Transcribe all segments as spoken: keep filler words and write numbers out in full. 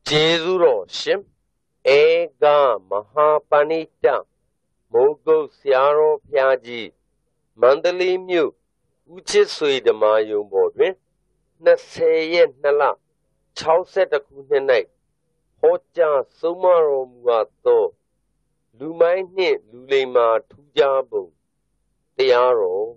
제주로 심 애가 마하파니타 모고 시아로 피아지 만들리뮤 우체수의 마용보တွင်이십ရက်နှစ်လ၆၁ခုနှစ်၌ဟောကြားဆုံးမတော်မူသောလူမိုင်းနှင့်လူလိမ္မာထူးခြားပုံတရားတော်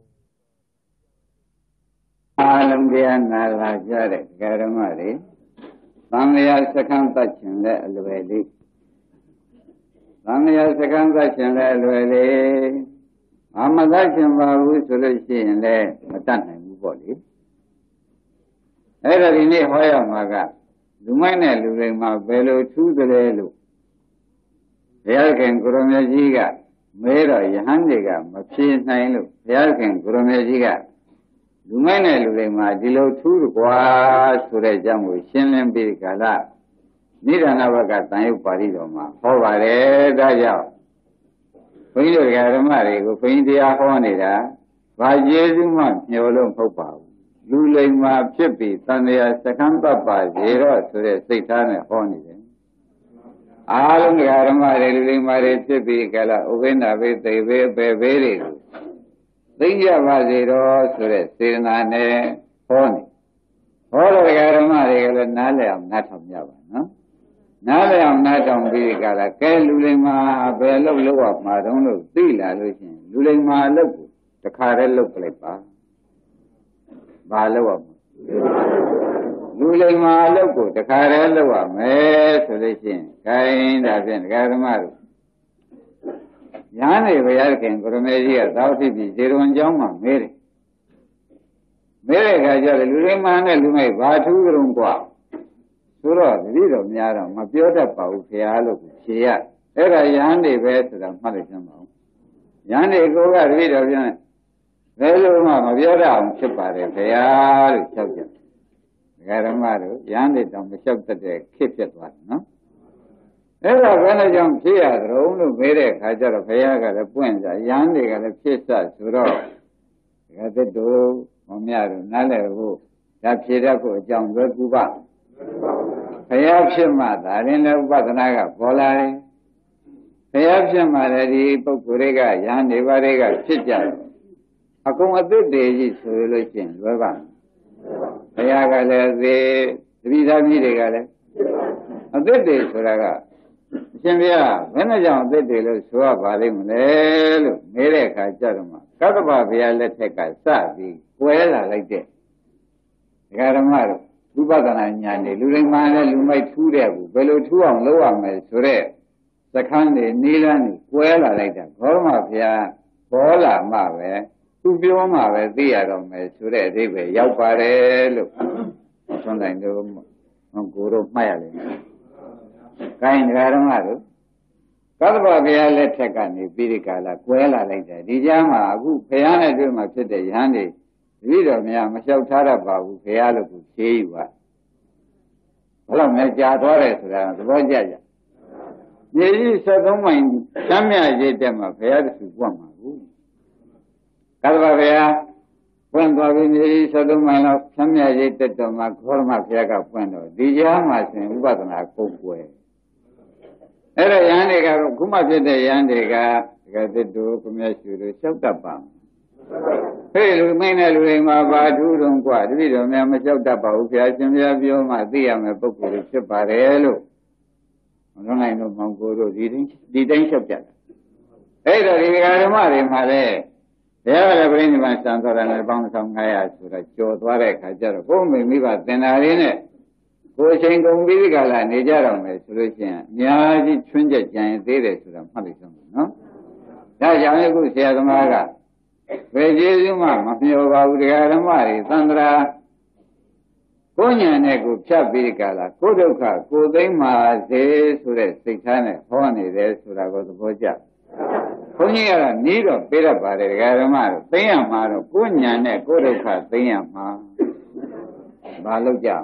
အားလုံးတရားနာလာကြတဲ့ဓမ္မတွေသံဃာစခန်းတတ်ခြင်းနဲ့အလွယ်လေးသံဃာစခန်းတတ်ခြင်းနဲ့အလွယ်လေးအမတတ်ခြင်းပါဘူးဆိုလို့ရှိရင်လည်းမတတ်နိုင်ဘူးပေါ့လေအဲ့ဒါဒီနေ့ဟောရမှာကလူမိုက်နဲ့လူလိမ္မာဘယ်လိုထူးတယ်လို့ဘုရားခင်ကိုရမကြီးကမဲတော့ယဟန်တွေကမဖြေနိုင်လို့ဘုရားခင်ကိုရမကြီးကလူမိုက်နဲ့လူလိမ္မာဒီလိုထူးကွာဆိုတဲ့အကြောင်းကိုရှင်းလင်းပြီးကာလနိဒာနဘကတန်ရုပ်ပါဠိတော်မှာဟောပါတယ်ဒါကြောင့်ဘုန်းကြီးတို့ဓမ္မတွေကိုဘုန်းကြီးတရားဟောနေတာဘာကျေးဇူးမှမျှော်လို့မဟုတ်ပါဘူးလူလိမ္မာဖြစ်ပြီးသံဃာစခန်းတပ်ပါရေတော့ဆိုတဲ့စိတ်ထားနဲ့ဟောနေတယ်အားလုံးဓမ္မတွေလူလိမ္မာတွေဖြစ်ပြီးကာလဥပိ္ပနာဘေသိဘေဘေဘေတွေကိုသိကြပါစေတော့ဆိုတဲ့စေတနာနဲ့ဟောနေဟောတဲ့ဓမ္မတွေကလည်းနားလည်အောင်နားထောင်ကြပါနော်နားလည်အောင်နားထောင်ပြီးကြလားကဲလူလိမ္မာဘယ်လို့လို့ရမှာတုံးလို့သိလာလို့ရှိရင်လူလိမ္မာလို့တခါတည်းလုပ်ပလိုက်ပါဘာလို့ရမှာလူလိမ္မာလို့ကိုတခါတည်းလုပ်ရမယ်ဆိုလို့ရှိရင်ခိုင်းဒါဖြင့်ဓမ္မတို့ညာနေဘုရားခင်ကိုရမေကြီးကသာဝတိပြည်ဇေရဝံကျောင်းမှာမဲတယ်မဲတဲ့အခါကျတော့လူလိမ္မာနဲ့လူမိုက်ဘာထူးကြုံกว่าဆိုတော့တတိတော်များတော့မပြောတတ်ပါဘူးခင်ဗျားလို့ဖြေရအဲ့ဒါယဟန်နေပဲဆိုတာမှတ်လိုက်စမ်းပါဦးယဟန်နေကိုကတတိတော်ပြောရင်ဘယ်လိုမှမပြောတတ်အောင်ဖြစ်ပါတယ်ခင်ဗျာလို့လျှောက်ကြတယ်ဓမ္မတို့ယဟန်နေတော့မလျှောက်တတ်တဲ့ခေတ်ဖြစ်သွားတယ်နော်အဲ့ဒါဘယ်နဲ့ကြောင့်ဖြစ်ရသလဲလို့မေးတဲ့အခါကျတော့ဘုရားကလည်းပွင့်ကြရဟန်းတွေကလည်းဖြစ်စဆိုတော့ဒါကတည်းကမမြတို့နားလည်ဖို့ဒါဖြေတတ်ဖို့အကြောင်းလွယ်ကူပါဘုရားဖြစ်မှသာရင်လည်းဥပဒနာကပေါ်လာတယ်ဘုရားဖြစ်မှလည်းဒီပုဂ္ဂိုလ်တွေကယဟန်တွေဘာတွေကဖြစ်ကြတယ်အကုန်အသစ်တွေကြီးဆိုလို့ရှိရင်လွယ်ပါဘုရားကလည်းသေတပိသားကြီးတွေကလည်းအသစ်တွေဆိုတာကအရှင်ဘုရားဘယ်နဲ့ကြောင့်အသစ်တွေလို့ဆိုရပါလိမ့်မလဲလို့မေးတဲ့အခါကျတော့မှကတ္တဗဘုရားလက်ထက်ကစပြီးကွဲလာလိုက်တဲ့ဒကာဓမ္မတို့ဝိပဿနာဉာဏ်တွေလူလိမ္မာနဲ့လူမိုက်ထူးတဲ့ဘူးဘယ်လိုထူးအောင်လုပ်ရမယ်ဆိုတဲ့စခန်းတွေနီးလန်းတွေကွဲလာလိုက်တာဘောရမဘုရားပေါ်လာမှပဲသူပြောမှပဲသိရတော့မယ်ဆိုတဲ့အဓိပ္ပာယ်ရောက်ပါတယ်လို့ဆွမ်းတိုင်းတို့ကိုယ်တို့မှတ်ရလိမ့်မယ်။ကိုင်းဒကာဓမ္မတို့ကတ္တဗဘုရားလက်ထက်ကနေပြီးဒီကာလကွဲလာလိုက်တယ်ဒီကြားမှာအခုဘုရားနဲ့တွေ့မှဖြစ်တဲ့ယဟန်တွေတပည့်တော်များမလျှောက်ထားတတ်ပါဘူးဘုရားလို့ကိုဖြေးယူပါဘယ်တော့မှကြာသွားတယ်ဆိုတာသဘောကျကြမြေကြီး七十三မိုင်သမ်းမြရေးတက်မှာဘုရားတဆူပွတ်မှာဘူးကတ္တဗဘုရားပွင့်သွားပြီးမြေကြီး七十三မိုင်လောက်သမ်းမြရေးတက်တော့မှခောရမဘုရားကပွင့်တော့ဒီကြားမှာဆိုရင်ဥပဒနာကိုကွယ်အဲ့ဒါယဟန်တွေကခုမှဖြစ်တဲ့ယဟန်တွေကတကယ်တစ်တို့ခမည်းရှူလို့လျှောက်တတ်ပါဟဲ့လူမင်းနဲ့လူတွေမှာဘာထူးတုံးกว่าတပည့်တော်များမလျှောက်တတ်ပါဘူးဘုရားရှင်ဘုရားပြောမှသိရမယ်ပုဂ္ဂိုလ်ဖြစ်ပါတယ်လို့မလွန်နိုင်တော့မောင်ကိုတို့ဒီတိုင်းဒီတိုင်းလျှောက်ကြတယ်အဲ့တော့ဒီဓမ္မတွေမှာလည်းဘုရားကလည်းပြိဋိဘံစံတော်တယ်ပေါင်း၁၅၀၀ဆိုတာကြော်သွားတဲ့အခါကျတော့ဘုမိမိဘသင်္ဍာရင်းနဲ့ကိုယ်ချိန်ကုန်ပြီးဒီကလာနေကြတော့မယ်ဆိုလို့ရှိရင်အများကြီးချွင်းချက်ကြံရသေးတယ်ဆိုတာမှတ်လိုက်စမ်းပါနော်။ဒါကြောင့်အခုဆရာသမားကဘယ်ကျေးဇူးမှမမျှော်ပါဘူးတရားဓမ္မတွေသံဃာကိုဉာဏ်နဲ့ကိုဖြတ်ပြီးဒီကလာကိုဒုက္ခကိုသိမ့်ပါစေဆိုတဲ့စိတ်ထားနဲ့ဟောနေတယ်ဆိုတာကိုသဘောကျ။ဘုန်းကြီးကတော့နီးတော့ပြေးတတ်ပါတယ်တရားဓမ္မတို့သိရမှာတော့ကိုဉာဏ်နဲ့ကိုဒုက္ခသိရမှာမလုပ်ကြ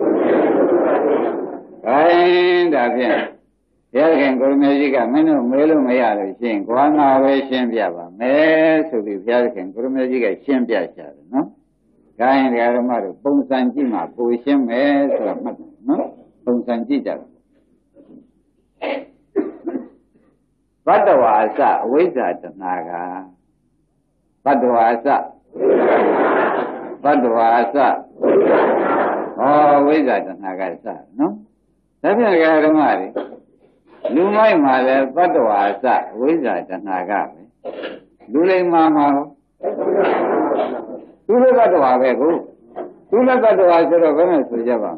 ခိုင်းဒါဖြင့်ဘုရားခင်ကိုရမေကြီးကမင်းတို့မဲလို့မရလို့ရှင်ကွာနာပဲရှင်းပြပါမယ်ဆိုပြီးဘုရားခင်ကိုရမေကြီးကရှင်းပြချတယ်နော်ခိုင်းဓမ္မတို့ပုံစံကြည့်မှပူရှင်းမယ်ဆိုတာမှတ်တယ်နော်ပုံစံကြည့်ကြတယ်ဘဒ္ဒဝါအစအဝိဇ္ဇာတဏှာကဘဒ္ဒဝါအစဘဒ္ဒဝါအစဩဝိဇ္ဇာတဏှာကစနော်ဒါဖြင့်ဓမ္မတွေလူမိုက်မှာလည်းဘဒ္ဒဝါအစဝိဇ္ဇာတဏှာကပဲလူလိမ္မာမှာသူလည်းဘဒ္ဒဝါပဲကိုသူလည်းဘဒ္ဒဝါဆိုတော့ဘယ်နဲ့ဆိုကြပါ့မ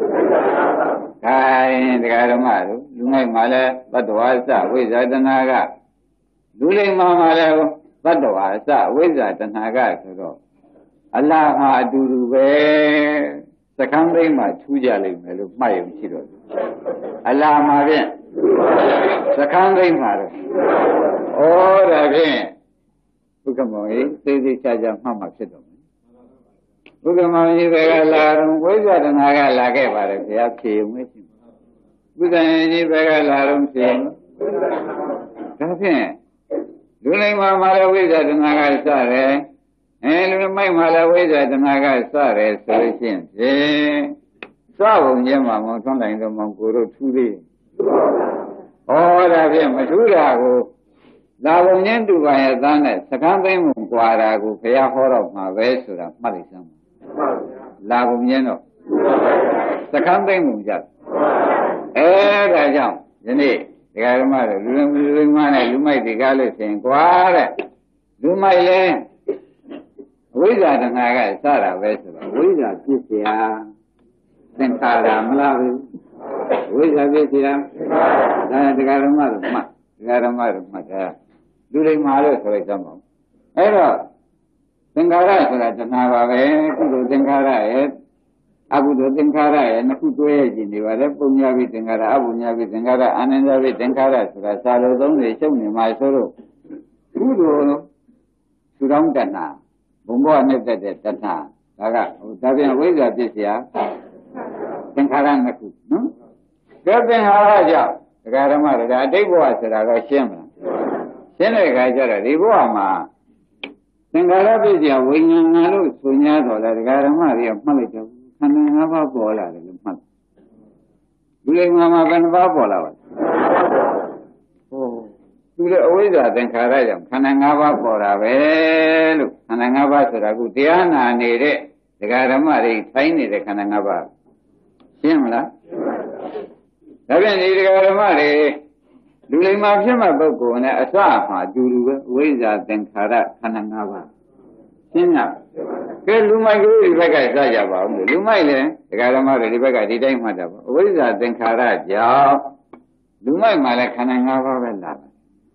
လဲခိုင်းဓမ္မတို့လူမိုက်မှာလည်းဘဒ္ဒဝါအစဝိဇ္ဇာတဏှာကလူလိမ္မာမှာလည်းဘဒ္ဒဝါအစဝိဇ္ဇာတဏှာကဆိုတော့အလားဟာအတူတူပဲစကံသိမ်းမှာထူးကြလိမ့်မယ်လို့မှတ်ရုံရှိတော့အလားမှာဖြင့်စကံသိမ်းမှာတော့ဩဒါဖြင့်ဘုက္ကမောင်ကြီးသိသိချာချာမှတ်မှဖြစ်တော့မယ်ဘုက္ကမောင်ကြီးကလာတော့ဝိဇ္ဇာတဏှာကလာခဲ့ပါတယ်ဘုရားဖြေုံမရှိဘူးဘုဇင်ကြီးဘက်ကလာတော့ဖြေဒါဖြင့်လူလိမ္မာမှာလည်းဝိဇ္ဇာတဏှာကစတယ်အဲလူမိုက်မှာလည်းဝိဇ္ဇာတဏှာကစတယ်ဆိုလို့ရှိရင်ဖြင့်စပုံချင်းမှာမောထွန်းတိုင်းတော့မောင်ကိုတို့ထူးသေးဩဒါဖြင့်မထူးတာကိုလာပုံချင်းတူပါရဲ့သားနဲ့စကံသိမ့်မှုကွာတာကိုဘုရားဟောတော့မှာပဲဆိုတာမှတ်လိုက်စမ်းလာပုံချင်းတော့စကံသိမ့်မှုကြအဲဒါကြောင့်ယနေ့ဒကာဓမ္မတို့လူလူလူမနဲ့လူမိုက်တွေကားလို့ရှင်ကွာတဲ့လူမိုက်လဲဝိဇ္ဇာတဏှာကစတာပဲဆိုတော့ဝိဇ္ဇာပြစ်เสียသင်္ခါရမလားဘူးဝိဇ္ဇာပြစ်เสียဒါဒကာဓမ္မတို့မှတ်ဒကာဓမ္မတို့မှတ်တာလူလိမ္မာလို့ဆိုလိုက်ကြမှာအဲ့တော့သင်္ခါရဆိုတာတဏှာပါပဲကုသိုလ်သင်္ခါရရဲ့အကုသိုလ်သင်္ခါရရဲ့နှစ်ခုတွဲရည်နေပါလေပုံညာပိသင်္ခါရအပုံညာပိသင်္ခါရအာနန္ဒပိသင်္ခါရဆိုတာစာလုံးသုံးတွေရှုပ်နေမှာဆိုတော့ကုသိုလ်သူတော်တဏှာဘုံဘောနဲ့တက်တဲ့တဏှာဒါကဟိုဒါပြန်ဝိဇ္ဇာပြစ်เสียသင်္ခါရနှစ်ခုနော်ဒါသင်္ခါရကြောင့်ဒကာဓမ္မတွေကဒါအတိတ်ဘဝဆိုတာကရှင်းမလားရှင်းတဲ့အခါကျတော့ဒီဘဝမှာသင်္ခါရပြစ်เสียဝိညာဏလို့ဆို냐တော့လေဒကာဓမ္မတွေကမှတ်လိုက်တော့ခန္ဓာ၅ပါးပေါ်လာတယ်လို့မှတ်လူလိမ္မာမှာဘယ်နှပါးပေါ်လာပါလဲဟိုသူလည်းအဝိဇ္ဇာသင်္ခါရကြောင့်ခန္ဓာ၅ပါးပေါ်တာပဲလို့ခန္ဓာ၅ပါးဆိုတာကတရားနာနေတဲ့ဒကာဓမ္မတွေထိုင်းနေတဲ့ခန္ဓာ၅ပါးရှင်းမလားဒါပြန်ဒီဒကာဓမ္မတွေလူလိမ္မာဖြစ်မဲ့ပုဂ္ဂိုလ်နဲ့အစမှာအတူတူပဲအဝိဇ္ဇာသင်္ခါရခန္ဓာ၅ပါးရှင်းလားကဲလူမိုက်ကလေးဒီဘက်ကစကြပါဦးလူမိုက်လည်းဒကာဓမ္မတွေဒီဘက်ကဒီတိုင်းမှတ်တာပေါ့အဝိဇ္ဇာသင်္ခါရကြောင့်လူမိုက်မှာလည်းခန္ဓာ၅ပါးပဲလာတယ်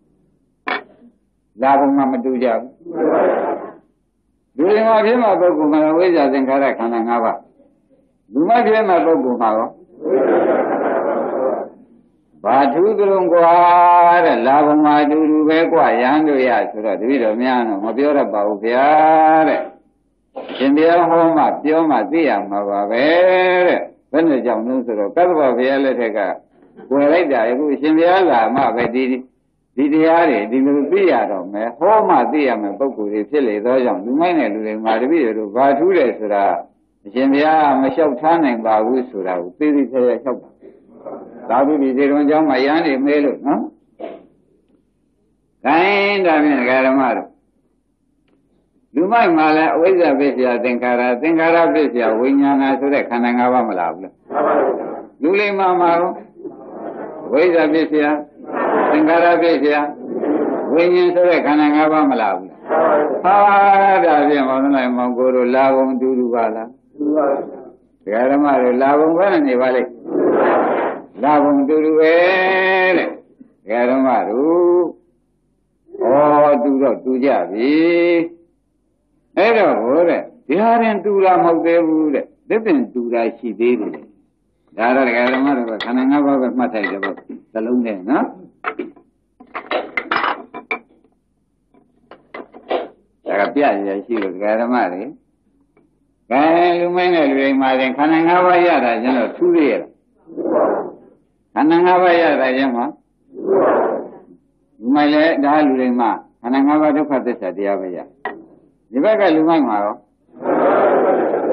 လာဘုံမှာမတူကြဘူးလူတွေမှာဖြစ်မှာပုဂ္ဂိုလ်မှာဝိဇ္ဇာသင်္ခါရခန္ဓာ၅ပါးလူမိုက်ဖြစ်မှာပုဂ္ဂိုလ်မှာရောဘာထူးကြုံกว่าတဲ့လာဘုံမှာအတူတူပဲกว่าရဟန်းတို့ရဆိုတော့တပည့်တော်များတော့မပြောရပါဘူးဗျာတဲ့ရှင်တရားဟောမှပြောမှသိရမှာပါပဲတဲ့ဘယ်နဲ့ကြောင့်လို့ဆိုတော့ကသဗ္ဗဘုရားလက်ထက်ကွယ်လိုက်တာအခုရှင်ဘုရားလာမှပဲဒီဒီတရားတွေဒီလိုသိရတော့မယ်ဟောမှသိရမယ်ပုဂ္ဂိုလ်တွေဖြစ်လေသောကြောင့်လူမိုက်နဲ့လူတွေမှာတပည့်တို့ဘာထူးတယ်ဆိုတာအရှင်ဘုရားမလျှောက်ထားနိုင်ပါဘူးဆိုတာကိုသိသိချာချာလျှောက်တာသာဓုဒီဒီတော်ကြောင့်မရမ်းနေမဲလို့နော်။ခိုင်းဒါဖြင့်ဓမ္မတို့လူမိုက်မှာလည်းအဝိဇ္ဇာပစ္စယသင်္ခါရသင်္ခါရပစ္စယဝိညာဏဆိုတဲ့ခန္ဓာ၅ပါးမလားဘူးလား။လူလိမ္မာမှာရောဝိဇ္ဇာပစ္စယသင်္ခါရပစ္စယဝိညာဉ်ဆိုတဲ့ခန္ဓာ၅ပါးမလားဘူးလား။ဟာဒါဖြင့်မောင်နိုင်မောင်ကိုတို့လာဘုံတူတူပါလား။တူပါဘူးဓမ္မတို့လာဘုံဘယ်နဲ့နေပါလိမ့်လာဘုံတူတူပဲတဲ့ဓမ္မတို့ဩတူတော့တူကြပြီအဲ့တော့ဟိုတဲ့ဒီဟာရင်တူတာမဟုတ်သေးဘူးတဲ့သစ်ပင်တူတာရှိသေးတယ်ဒါတော့ဓမ္မတို့ကခန္ဓာ၅ပါးပဲမှတ်ထိုက်တယ်ပေါ့သလုံးနဲ့နော်ဒါကပြရရှိလို့ဓမ္မတွေကဲလူမင်းနဲ့လူတိုင်းမှာရင်ခန္ဓာ၅ပါးရတာကျတော့ထူးသေးရဲ့ခန္ဓာ၅ပါးရတာကျမှလူမိုက်လည်းဒါလူတွေမှာခန္ဓာ၅ပါးဒုက္ခသစ္စာတရားပဲရဒီဘက်ကလူမိုက်မှာရောခန္ဓာ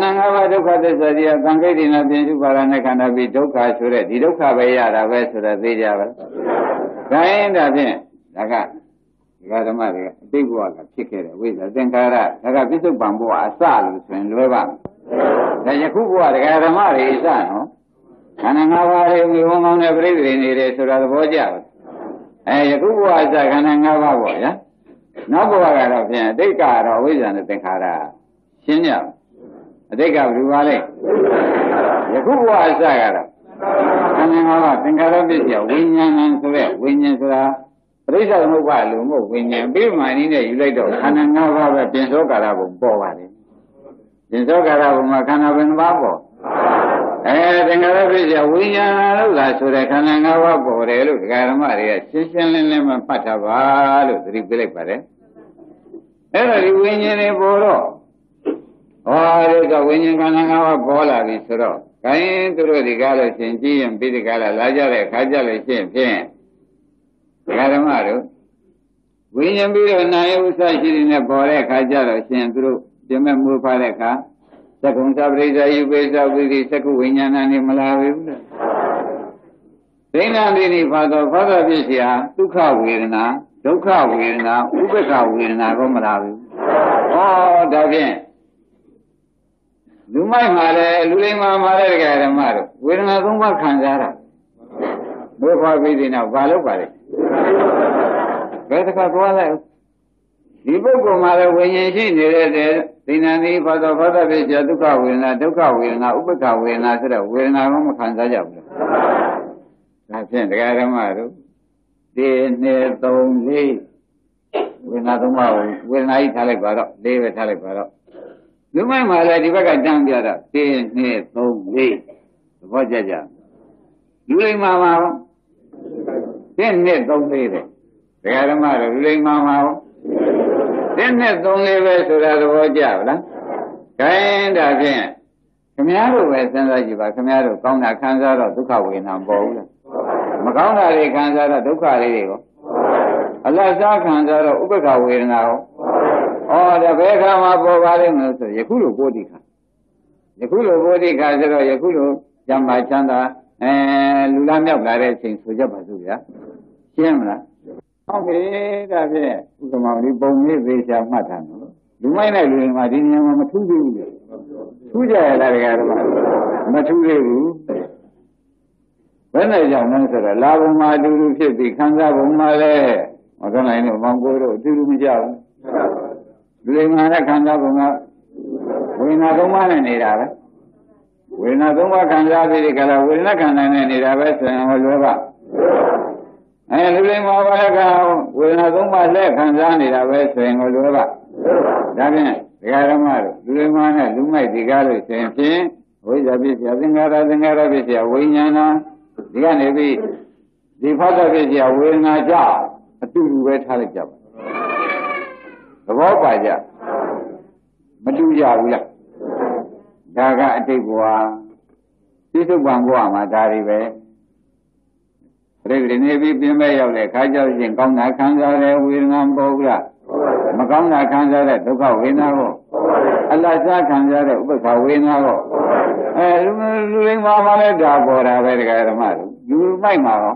န္ဓာ၅ပါးဒုက္ခသစ္စာကြီးကသံဃိတ္တိနာပြင်စုပါရနဲ့ခန္ဓာပြီးဒုက္ခဆိုတဲ့ဒီဒုက္ခပဲရတာပဲဆိုတော့သိကြပါလား။ဒါရင်ဒါဖြင့်ဒါကဒီကဓမ္မတွေကအတိတ်ဘဝကဖြစ်ခဲ့တဲ့ဝိဇ္ဇာသင်္ခါရဒါကပြစ္ဆုတ်ပံဘဝအစလို့ဆိုရင်လွယ်ပါ့မယ်။ဒါယခုဘဝဒကာဓမ္မတွေအစနော်ခန္ဓာ၅ပါးတွေမြုံမောင်းတဲ့ပြိတ္တိနေတယ်ဆိုတာသဘောကျပါလား။အဲယခုဘဝအစခန္ဓာ၅ပါးပေါ့ဗျာ။နောက်ဘဝကတော့ဖြင့်အတိတ်ကတော့ဝိဇ္ဇာနဲ့သင်္ခါရရှင်းကြအတိတ်ကဘယ်လိုပါလဲယခုဘဝအစကတော့ခန္ဓာ၅ပါးသင်္ခါရပစ္စယဝိညာဏဆိုတဲ့ဝိညာဉ်ဆိုတာပရိစ္ဆေသမုပ္ပါလို့မဟုတ်ဝိညာဉ်ပြီးမှအနည်းနဲ့ယူလိုက်တော့ခန္ဓာ၅ပါးပဲပြင်စောကာရဘုံပေါ်ပါတယ်ပြင်စောကာရဘုံမှာခန္ဓာဘယ်နှပါးပေါ်အဲသင်္ခါရပစ္စယဝိညာဏလို့လားဆိုတဲ့ခန္ဓာ၅ပါးပေါ်တယ်လို့ဒကာဓမ္မတွေကရှင်းရှင်းလင်းလင်းမှမှတ်ထားပါလို့သတိပေးလိုက်ပါတယ်အဲ့တော့ဒီဝိညာဉ်တွေပေါ်တော့ဟောဒီကဝိညာဉ်ခန္ဓာ၅ပါးပေါ်လာပြီဆိုတော့ခိုင်းသူတို့ဒီကားလို့ရှင်ကြည့်ရင်ပြီးဒီကားလာလာကြတဲ့ခါကြလို့ရှင်းဖြင့်ဒကာဓမ္မတို့ဝိညာဉ်ပြီးတော့နာယဥစ္စာရှိနေတဲ့ပေါ်တဲ့ခါကြတော့ရှင်သူတို့ပြမဲ့မူဖားတဲ့ခါသက္ကုံသပရိစ္ဆာယုပိစ္ဆဝိရိသက္ကုဝိညာဏနဲ့မလာဘူးလားဒိဋ္ဌာတိနိဖာသောဖာသာဖြစ်เสียဒုက္ခဝေဒနာဒုက္ခဝေဒနာဥပ္ပခဝေဒနာကိုမလာဘူးဟောဒါဖြင့်လူမိုက်မှာလည်းလူလိမ္မာမှာလည်းတကယ်ဓမ္မတို့ဝေဒနာသုံးပါးခံစားတာဘုရားပြီးတဲ့နောက်ဘာလုပ်ပါလဲဘယ်တစ်ခါသွားလိုက်ဒီပုဂ္ဂိုလ်မှာလည်းဝိညာဉ်ရှိနေတဲ့တဲ့သိဏ္ဍိဘာသောဘာသာဖြစ်ဒုက္ခဝေဒနာဒုက္ခဝေဒနာဥပ္ပခဝေဒနာဆိုတော့ဝေဒနာကမခံစားကြဘူးလားဒါဖြင့်တကယ်ဓမ္မတို့ဒီနှစ်သုံးလေးဝေဒနာသုံးပါးကိုဝေဒနာကြီးထားလိုက်ပါတော့လေးပဲထားလိုက်ပါတော့လူမိုက်မှာလည်းဒီဘက်ကတန်းပြတော့ဒီနှစ်သုံးလေးသဘောကျကြလူလိမ္မာမှာဒီနှစ်သုံးလေးတဲ့ဒကာဓမ္မတို့လူလိမ္မာမှာဒီနှစ်သုံးလေးပဲဆိုတာသဘောကျပါလားခိုင်းဒါဖြင့်ခမည်းတော်ပဲစဉ်းစားကြည့်ပါခမည်းတော်ကောင်းတာခံစားတော့ဒုက္ခဝေဒနာပေါ်ဘူးလားမကောင်းတာတွေခံစားတော့ဒုက္ခတွေရောအလတ်စားခံစားတော့ဥပ္ပခဝေဒနာရောဩဒါဘယ်ခါမှပေါ်ပါလိမ့်မလို့ဆိုယခုလိုပိုတိခါယခုလိုပိုတိခါဆိုတော့ယခုလိုကျမ်းမာချမ်းသာအဲလူလားမြောက်လာတဲ့အချိန်ဆိုကြပါစို့ဗျာရှင်းမလားဟုတ်ပြီဒါဖြင့်ဥက္ကမောင်ဒီပုံလေးသေးချာမှတ်ထားနော်လူမိုက်နဲ့လူတွေမှာဒီနေရာမှာမထူးသေးဘူးလေထူးကြရလားတကယ်တော့မထူးသေးဘူးဘယ်နဲ့ကြောင့်လဲဆိုတော့လာဘုံမှာအတူတူဖြစ်ပြီးခံစားဘုံမှာလည်းမကနိုင်တော့မောင်ကိုတို့အတူတူမကြောက်ဘူးလူတွေမှာလည်းခံစားဘုံကဝေဒနာသုံးပါးနဲ့နေတာပဲဝေဒနာသုံးပါးခံစားပြီးဒီကလာဝေဒနာခန္ဓာနဲ့နေတာပဲဆိုရင်ဟောလွယ်ပါအဲလူတွေမှာဘာလဲကဝေဒနာသုံးပါးလက်ခံစားနေတာပဲဆိုရင်ဟောလွယ်ပါဒါဖြင့်ဒကာဓမ္မတို့လူတွေမှာနဲ့လူမိုက်ဒီကားလို့ဆိုရင်ဖြင့်ဝိဇ္ဇာပစ္စယသင်္ခါရသင်္ခါရပစ္စယဝိညာဏဒီကနေပြီးဒီဖတ်တဲ့ပစ္စယဝေဒနာကြောင့်အတူတူပဲထားလိုက်ကြပါသဘောပါကြမတူကြဘူးလားဒါကအတိတ်ဘဝပြစ္ဆုတ်ပံဘဝမှာဒါတွေပဲပြိတ္တိနေပြီးပြင်မဲ့ရောက်တဲ့ခါကြောက်ရင်ကောင်းတာခံစားတဲ့ဝေဒနာမပေါ်ဘူးလားမကောင်းတာခံစားတဲ့ဒုက္ခဝေဒနာကိုအလတ်စားခံစားတဲ့ဥပ္ပခဝေဒနာကိုအဲလူလူရင်းမှာမှလည်းဒါပေါ်တာပဲတကယ်ဓမ္မလူမိုက်မှာတော့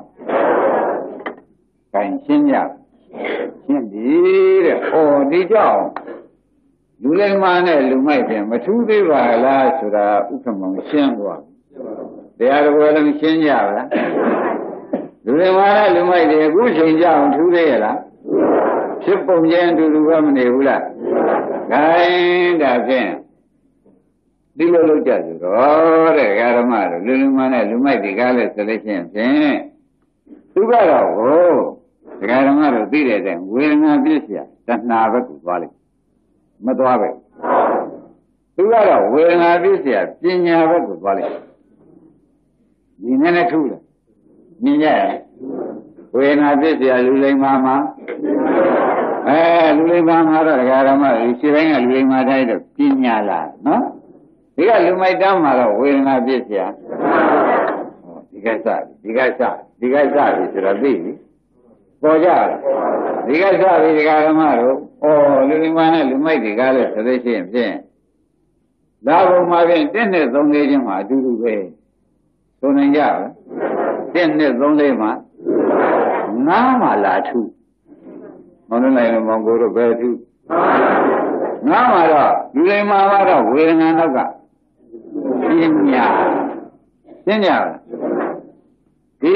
ခိုင်ရှင်းကြရှင်းပြီတဲ့ဩဒီကြောင့်လူလိမ္မာနဲ့လူမိုက်ပြန်မထူးသေးပါလားဆိုတာဥက္ကမောင်ရှင်းသွားတရားတော်လည်းရှင်းကြပါလားလူလိမ္မာနဲ့လူမိုက်တွေအခုချိန်ကြအောင်ထူးသေးရလားဖြစ်ပုံချင်းအတူတူပဲမနေဘူးလားခိုင်ဒါဖြင့်ဒီလိုလုပ်ကြဆိုတော့တဲ့ဓမ္မတို့လူလိမ္မာနဲ့လူမိုက်တွေကားလဲဆိုလို့ရှိရင်ဖြင့်သူကတော့ဟိုဒကာဓမ္မတို့သိတဲ့တဲ့ဝေဒနာပြည့်စရာတဏှာဘက်ကိုသွားလိုက်မသွားပဲသူကတော့ဝေဒနာပြည့်စရာပညာဘက်ကိုသွားလိုက်ဒီနည်းနဲ့ထူးတယ်မြင်ကြရဝေဒနာပြည့်စရာလူလိမ္မာမှာအဲလူလိမ္မာမှာတော့ဒကာဓမ္မတွေခြေတိုင်းကလူလိမ္မာတိုင်းတော့ပညာလားနော်ဒီကလူမိုက်တမ်းမှာတော့ဝေဒနာပြည့်စရာဒီကစဒီကစဒီကစပြီဆိုတော့သိပြီပေါ်ကြဒီကစပြီဒီကဓမ္မတို့ဩလူလိမ္မာနဲ့လူမိုက်ဒီကားလို့ဆိုလို့ရှိရင်ဖြင့်လာဘုံမှာဖြင့်တစ်နှစ်သုံးလေးချင်းမှာအတူတူပဲဆိုနိုင်ကြလားတစ်နှစ်သုံးလေးမှာငါးမှာလာထုမောင်နိုင်မောင်ကိုတို့ပဲထုငါးမှာတော့လူလိမ္မာကတော့ဝေဒနာတော့ကပြင်းညာပြင်းညာဒီ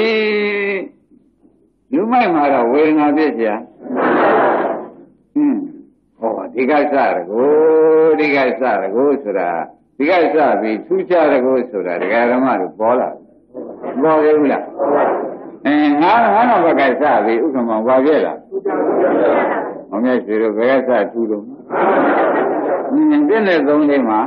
လူမိုက်မှာတော့ဝေဒနာဖြစ်เสียဟင်းဟောဒီကစရကိုဒီကစရကိုဆိုတာဒီကစပြီးထူးခြားရကိုဆိုတာဒကာဓမ္မတို့ပေါ်လာပေါ်သေးဘူးလားအဲငါငါတော့ဘက်ကစပြီးဥက္ကမောင်ဘာပြည့်လားမောင်မြတ်ဆွေတို့ဘယ်ကစထူးလို့ဟင်းပြည့်နဲ့သုံးလေးမှာ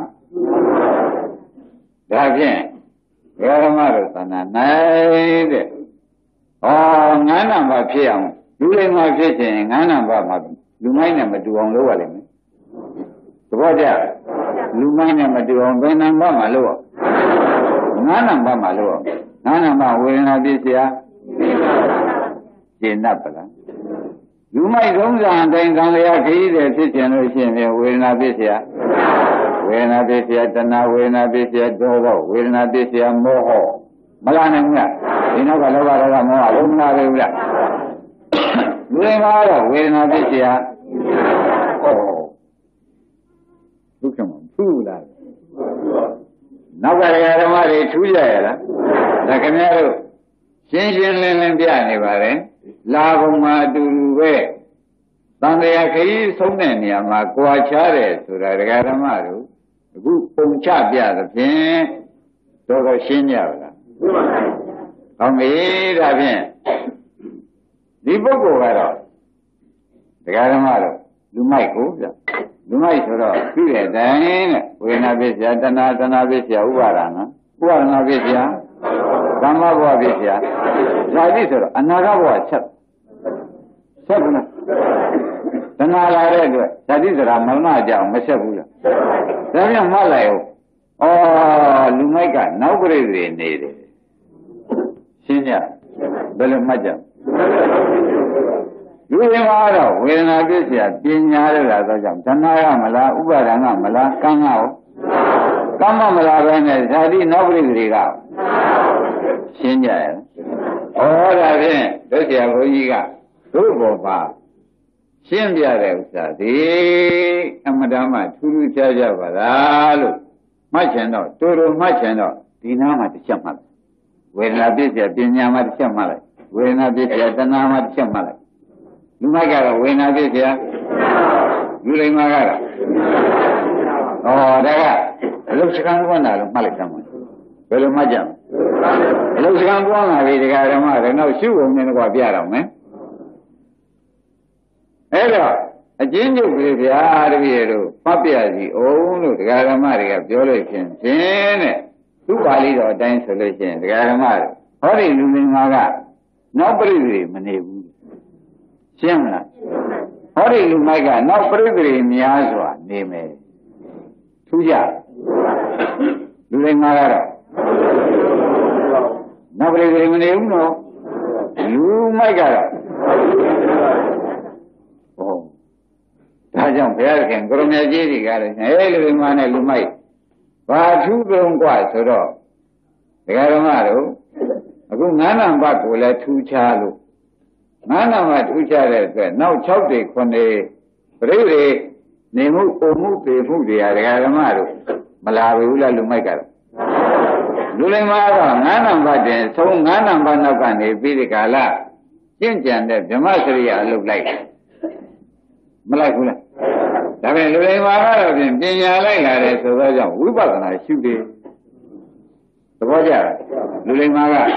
ဒါဖြင့်ဒကာဓမ္မတို့သဏ္ဍာန်နိုင်တဲ့ဩငါးနံပါတ်ဖြစ်အောင်လူလိမ္မာဖြစ်ခြင်းငါးနံပါတ်မှာလူမိုင်းနဲ့မတူအောင်လုပ်ရလိမ့်မယ်သဘောကျလူမိုင်းနဲ့မတူအောင်ဘယ်နံပါတ်မှာလုပ်အောင်ငါးနံပါတ်မှာလုပ်အောင်ငါးနံပါတ်ဝေဒနာပြည့်စရာရှင်း납ပလားလူမိုက်သုံးစာအတိုင်းကံလျာခရီးတယ်ဖြစ်ခြင်းလို့ရှိရင်ဝေဒနာပြည့်စရာဝေဒနာပြည့်စရာတဏှာဝေဒနာပြည့်စရာဒေါသဝေဒနာပြည့်စရာမောဟမလာနိုင်ဘူးလားဒီနောက်ကလောဘဒေါသမောဟလုံးမလာဘူးလားလူတွေမှာတော့ဝေဒနာဖြစ်เสียဩဒုက္ခမှာထူးလားနောက်ကဓမ္မတွေထူးကြရလားဒါခင်ဗျားတို့ရှင်းရှင်းလင်းလင်းပြနေပါလေလာဘုံမှာအတူတူပဲသံဃာခရီးဆုံးတဲ့နေရာမှာကြွာချတယ်ဆိုတာဓမ္မတို့အခုပုံချပြသဖြင့်တော်တော်ရှင်းကြပါလားဟောမေးဒါဖြင့်ဒီပုဂ္ဂိုလ်ကတော့ဒကာဓမ္မတော့လူမိုက်ကိုပြလူမိုက်ဆိုတော့ပြည့်တဲ့တိုင်းတဲ့ဝေဒနာဖြစ်เสียတဏှာတဏှာဖြစ်เสียဥပါဒနာဥပါဒနာဖြစ်เสียသမ္မာဘဝဖြစ်เสียဇာတိဆိုတော့အနာဂတ်ဘဝချက်ချက်ဘူးလားတဏှာလာတဲ့အတွက်ဇာတိဆိုတာမရဏကြောင့်မချက်ဘူးလားဒါပြန်မှတ်လိုက်ဦးဩလူမိုက်ကနောက်ပြိတ္တိနေတယ်ရှင်းကြဘယ်လိုမှတ်ကြလူရင်းကတော့ဝေဒနာဖြစ်เสียပညာရတာတော့ကြောင့်တဏှာကမလားဥပါဒနာမလားကံကရောကမ္မမလားပဲနဲ့ဇာတိနောက်ပြိတ္တိကရှင်းကြရဲ့ဩဒါဖြင့်တို့ဆရာဘုန်းကြီးကတို့ဘောပါရှင်းပြတဲ့ဥစ္စာဒီအမတ္တမထူးထူးခြားခြားပါလားလို့မှတ်ချင်တော့တူတူမှတ်ချင်တော့ဒီနားမှာတစ်ချက်မှတ်ဝေဒနာပြည့်เสียပညာမှာတစ်ချက်မှတ်လိုက်ဝေဒနာပြည့်เสียတဏှာမှာတစ်ချက်မှတ်လိုက်လူမိုက်ကတော့ဝေဒနာပြည့်เสียလူလိမ္မာကတော့ဩဒါကအလုစကံကွန်းတာလို့မှတ်လိုက်ကြမှာဘယ်လိုမှတ်ကြမလဲအလုစကံကွန်းလာပြီဒီကဓမ္မတွေတော့ရှုုံနေတော့ပြတော့မယ်အဲ့တော့အကျဉ်းချုပ်ကလေးဗျာတပည့်တို့ဖတ်ပြစီအောင်လို့ဒကာဓမ္မတွေကပြောလို့ဖြင့်ဖြင့်တဲ့သူ့ပါဠိတော်အတိုင်းဆိုလို့ရှိရင်ဒကာဓမ္မတွေဟောဒီလူငင်မာကနောက်ပြိတ္တိမနေဘူးရှင်းမလားဟောဒီလူမိုက်ကနောက်ပြိတ္တိများစွာနေမယ်ထူးကြလူငင်မာကတော့နောက်ပြိတ္တိမနေဘူးနော်လူမိုက်ကတော့ဒါကြောင့်ဘုရားခင်ကိုရမကြီးတွေကလည်းအဲလူမနဲ့လူမိုက်ဘာထူးတုံးกว่าဆိုတော့ဒကာဓမ္မတို့အခုငါးနံပါတ်ကိုလည်းထူးခြားလို့ငါးနံပါတ်ထူးခြားတဲ့အတွက်နောက်၆တွေခုနှစ်ပြိတွေနေမှုပုံမှုပေမှုတွေဟာဒကာဓမ္မတို့မလာဘူးလားလူမိုက်ကတော့လူလိမ္မာတော့ငါးနံပါတ်တင်ဆုံးငါးနံပါတ်နောက်ကနေပြီးဒီကာလကျင့်ကြံတဲ့ဗြဟ္မစရိယအလုပ်လိုက်မလိုက်ဘူးလားဒါပေမဲ့လူလိမ္မာကတော့ဖြင့်ပညာလိုက်လာတယ်ဆိုတော့ကြောင့်ဝိပဿနာရှုတယ်သဘောကျလားလူလိမ္မာက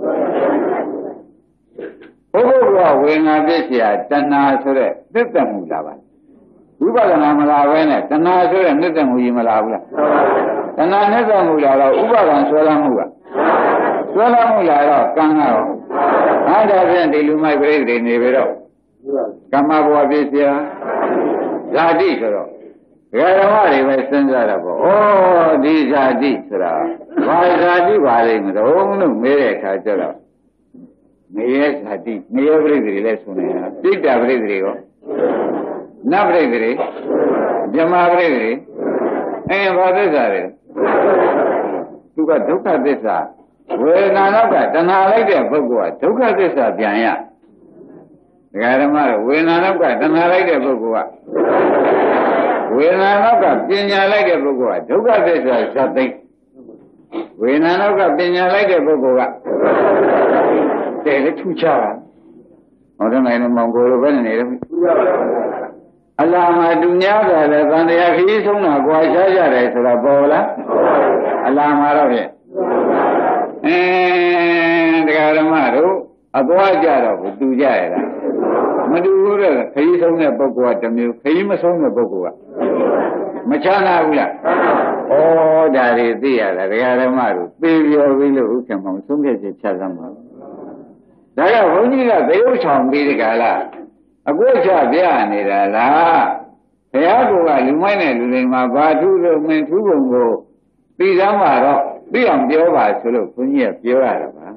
ဘုဘကဝေငါပြည့်เสียတဏှာဆိုတဲ့သစ္စာမှုလာပါဝိပဿနာမလာဘဲနဲ့တဏှာဆိုတဲ့သစ္စာမှုကြီးမလာဘူးလားတဏှာသစ္စာမှုလာတော့ဥပါဒံဆွဲလာမှုကဆွဲလာမှုလာတော့ကံကတော့အားဒါဖြင့်ဒီလူမိုက်ပြိတ္တိနေပြီတော့ကမ္မဘဝပြည့်เสียဇာတိဆိုတော့ဒကာဓမ္မတွေပဲစဉ်းစားတာပေါ့ဩဒီဇာတိဆိုတာဘာဇာတိပါလိမ့်မလို့လို့မေးတဲ့အခါကျတော့မေရဲ့ဇာတိမေရဲ့ပြိတ္တိတွေလည်းဆိုနေတာပြိတ္တာပြိတ္တိတွေရောနတ်ပြိတ္တိတွေဇမပြိတ္တိတွေ Eh, what is that? Tu got dukkha desa. Where Nanaka, Tanalaka, Bogua, dukkha desa, Pianya. The Garamara, where Nanaka, Tanalaka, Bogua. Where Nanaka, Pinya like a Bogua, dukkha desa, something. Where Nanaka, Pinya like a Bogua. Say the two children. I don't know, Mongol, when Allah ma dunya da le tandaya khiri sonna kwa sha jare sodaပေါ်လားAllah maတော့ဖြင့်အင်းတရားဓမ္မတို့အသွားကြတော့ဘူးတူကြရလားမတူဘူးတဲ့ခရီးဆုံးတဲ့ပုဂ္ဂိုလ်ကတစ်မျိုးခရီးမဆုံးတဲ့ပုဂ္ဂိုလ်ကမချမ်းသာဘူးလားဩဒါတွေသိရတာတရားဓမ္မတို့သိပြောပြီးလို့ဥက္ကမောင်ဆုံးဖြတ်ချက်ချစမ်းပါဒါကဘုန်းကြီးကသေယုတ်ဆောင်ပြီးဒီကလားအခုချပြနေတာလားဘုရားကလူမိုက်နဲ့လူလိမ္မာဘာထုလို့မင်းထူးပုံကိုသိသမ်းမှာတော့သိအောင်ပြောပါဆိုလို့ဘုန်းကြီးကပြောရတာပါ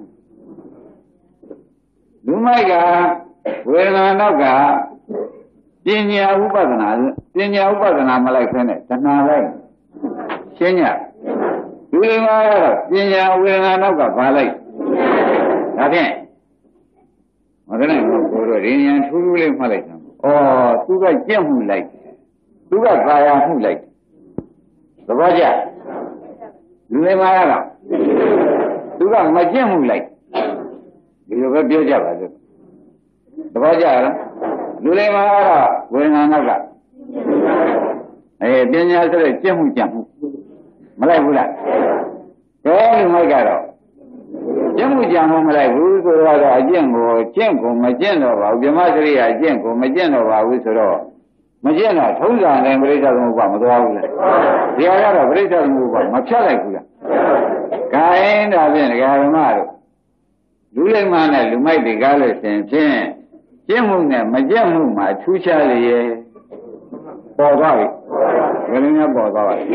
လူမိုက်ကဝေဒနာနောက်ကပညာဥပဒနာပညာဥပဒနာမလိုက်ဖဲနဲ့တဏှာလိုက်ရှင်းညလူလိမ္မာကတော့ပညာဝေဒနာနောက်ကဘာလိုက်ဒါဖြင့်မကနဲ့ကိုတို့ရင်းရန်ထူးထူးလေးမှတ်လိုက်တာ။အော်သူကကြက်မှုလိုက်သူကကာယမှုလိုက်သဘောကျလူလိမ္မာကတော့သူကမကြက်မှုလိုက်ဒီလိုပဲပြောကြပါစို့သဘောကျလားလူလိမ္မာကတော့ဝေဒနာနောက်ကအဲပညာဆိုတဲ့ကြက်မှုကြက်မှုမလိုက်ဘူးလားကဲလူမိုက်ကတော့ကျင့်မှုကြံမှုမလိုက်ဘူးဆိုတော့အကျင့်ကိုကျင့်ကိုမကျင့်တော့ပါဘူးဗြဟ္မစရိယာအကျင့်ကိုမကျင့်တော့ပါဘူးဆိုတော့မကျင့်တော့ထုံးစံနဲ့ပြိဿသမုပ္ပါမသွားဘူးလားဒီဟာကတော့ပြိဿသမုပ္ပါမဖြတ်လိုက်ဘူးလားခိုင်းဒါဖြင့်ဒကာဓမ္မတို့လူလိမ္မာနဲ့လူမိုက်တွေကားလို့ရှင်ဖြင့်ကျင့်မှုနဲ့မကျင့်မှုမှာထူးခြားလေရဲ့ပေါ်သွားပြီဘယ်လိုများပေါ်သွားပါလဲ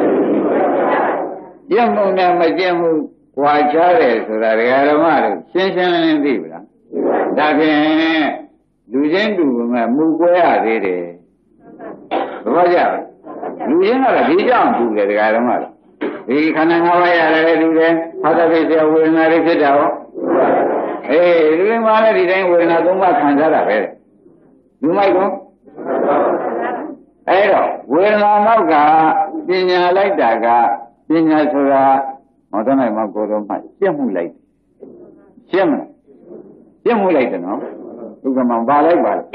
ကျင့်မှုနဲ့မကျင့်မှုကွာခြားတယ်ဆိုတာဒကာဓမ္မတို့ရှင်းရှင်းလင်းလင်းသိပြီလားဒါဖြင့်လူချင်းတူမဲ့မူကွဲရသေးတယ်သဘောကျလားလူချင်းကတော့ဒီကြောင့်တူတယ်ဒကာဓမ္မတို့ဒီခန္ဓာ၅ပါးရတယ်တူတယ်ဖသပိစေဝေဒနာတွေဖြစ်တာဟောအေးလူမှလည်းဒီတိုင်းဝေဒနာသုံးပါးခံစားတာပဲလူမိုက်ကောအဲ့တော့ဝေဒနာနောက်ကပညာလိုက်တာကပညာဆိုတာဟောတဲ့နိုင်မှာကိုယ်တော်မှရှင်းမှုလိုက်ရှင်းမလားရှင်းမှုလိုက်တယ်နော်ဥက္ကမောင်ပါလိုက်ပါလား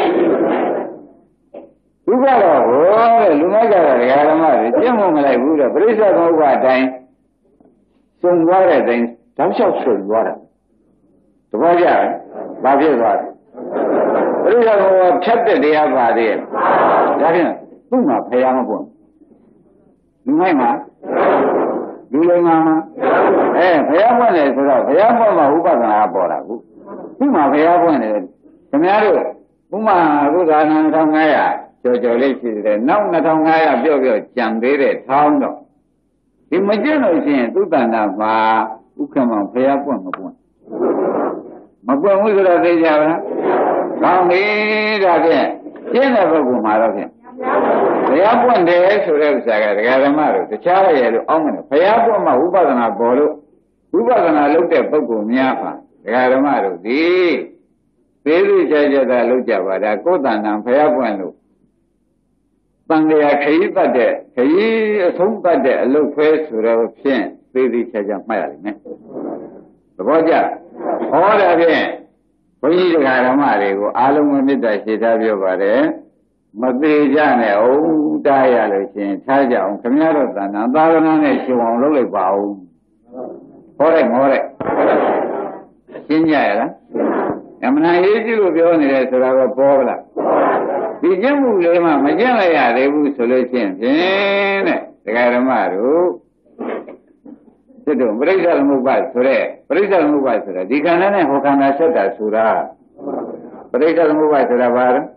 သူကတော့ဟောတဲ့လူမိုက်ကတော့ဒကာဓမ္မတွေရှင်းမှုမလိုက်ဘူးတဲ့ပရိစ္ဆေသမုပ္ပါအတိုင်းစုံသွားတဲ့အတိုင်းတောက်လျှောက်ဆွသွားတာတပည့်ကြဘာဖြစ်သွားလဲပရိစ္ဆေသမုပ္ပါဖြတ်တဲ့တရားပါသေးရဲ့ဒါဖြင့်သူ့မှာဖယ်ရမပွင့်လူမိုက်မှာလူလိမ္မာမှာအဲဘုရားပွင့်တယ်ဆိုတော့ဘုရားပွင့်မှာဥပဒနာပေါ်တာခုခုမှဘုရားပွင့်တယ်ခင်ဗျားတို့ဥမာအခုဒါနနှစ်ထောင်ငါးရာကြော်ကြော်လေးရှိတယ်နောက်နှစ်ထောင်ငါးရာပြော့ပြော့ကြံသေးတဲ့ထောင်းတော့ဒီမကျင့်လို့ရှိရင်သုတ္တန္တမှာဥက္ကမောင်ဘုရားပွင့်မပွင့်မပွင့်ဘူးဆိုတော့သိကြပါလားကောင်းပြီဒါဖြင့်ကျင့်တဲ့ပုဂ္ဂိုလ်မှာတော့ဖြင့်ဘုရားပွင့်တယ်ဆိုတဲ့ဥစ္စာကဒကာဓမ္မတို့တခြားရဲ့လို့အောင်းတယ်ဘုရားပွင့်မှဝိပဿနာပေါ်လို့ဝိပဿနာလုပ်တဲ့ပုဂ္ဂိုလ်များပါဒကာဓမ္မတို့ဒီသေးသေးချာချာသာလုပ်ကြပါဒါကိုယ်တဏ္ဍာဘုရားပွင့်လို့တန်လျာခရီးပတ်တဲ့ခရီးအဆုံးပတ်တဲ့အလုပ်ဖွဲဆိုတော့ဖြင့်သေးသေးချာချာမှတ်ရလိမ့်မယ်သဘောကျဟောတာဖြင့်ဘုန်းကြီးဒကာဓမ္မတွေကိုအားလုံးမေတ္တာရှိထားပြောပါတယ်မသေးကြနဲ့ဟုတ်တားရလို့ရှင်ထားကြအောင်ခင်ဗျားတို့သဏ္ဍာန်သာသနာနဲ့ရှင်အောင်လုပ်လိုက်ပါဦးဟောလိုက်ငေါလိုက်ရှင်းကြရလားအမှန်အရေးကြီးလို့ပြောနေတယ်ဆိုတာကပေါ်လားဒီကျင့်မှုလေးမှမကျင့်လိုက်ရသေးဘူးဆိုလို့ရှိရင်ဖြင့်တဲ့ဒကာဓမ္မတို့စစ်တို့ပရိစ္ဆေသမုပ္ပါဆိုတဲ့ပရိစ္ဆေသမုပ္ပါဆိုတာဒီခန္ဓာနဲ့ဟောခန္ဓာဆက်တာဆိုတာပရိစ္ဆေသမုပ္ပါဆိုတာဘာလဲ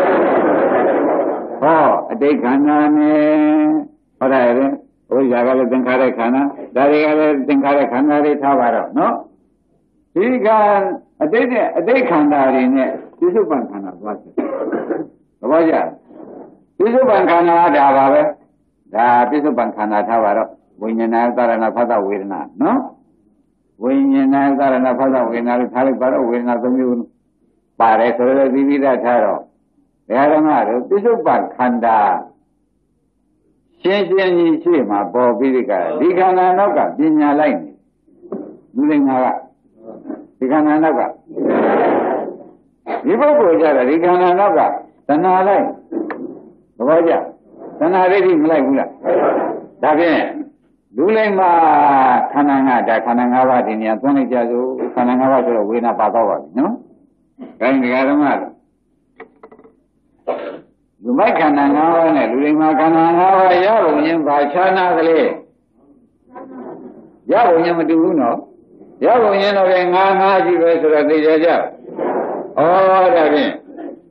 ဟောအတိတ်ခန္ဓာနဲ့ဟောတယ်လေဘုရားကလည်းသင်္ခါရခန္ဓာဒါတွေကလည်းသင်္ခါရခန္ဓာတွေထားပါတော့နော်ဒီကအတိတ်နဲ့အတိတ်ခန္ဓာတွေနဲ့ပြစ္ဆုတ်ပံခန္ဓာသွားတယ်သဘောကျပြစ္ဆုတ်ပံခန္ဓာဒါပါပဲဒါပြစ္ဆုတ်ပံခန္ဓာထားပါတော့ဝိညာဏသရဏဖတ်တဝေဒနာနော်ဝိညာဏသရဏဖတ်တဝေဒနာလို့ထားလိုက်ပါတော့ဝေဒနာသုံးမျိုးပါတယ်ဆိုတော့ဒီပိဋကထားတော့ဘုရားဓမ္မတို့ပြစ္ဆုတ်ပံခန္ဓာရှင်းရှင်းကြီးရှိမှပေါ်ပြီးဒီကဒီခန္ဓာနောက်ကပညာလိုက်နေလူလိမ္မာကဒီခန္ဓာနောက်ကဒီပုဂ္ဂိုလ်ကြတော့ဒီခန္ဓာနောက်ကတဏှာလိုက်သဘောကျတဏှာဒိဋ္ဌိမလိုက်ဘူးလားဒါဖြင့်လူလိမ္မာခန္ဓာငါဒါခန္ဓာ၅ပါးဒီနေရာသွန်းလိုက်ကြစို့ခန္ဓာ၅ပါးဆိုတော့ဝေဒနာပါတော့ပါပြီနော်ဒါရင်ဒကာဓမ္မလူမိုက်ခန္ဓာ၅ပါးနဲ့လူလိမ္မာခန္ဓာ၅ပါးရပုံချင်းဘာခြားနာကလေးရပုံချင်းမတူဘူးနော်ရပုံချင်းတော့ငါးငါးရှိပဲဆိုတော့သိကြကြဩဒါဖြင့်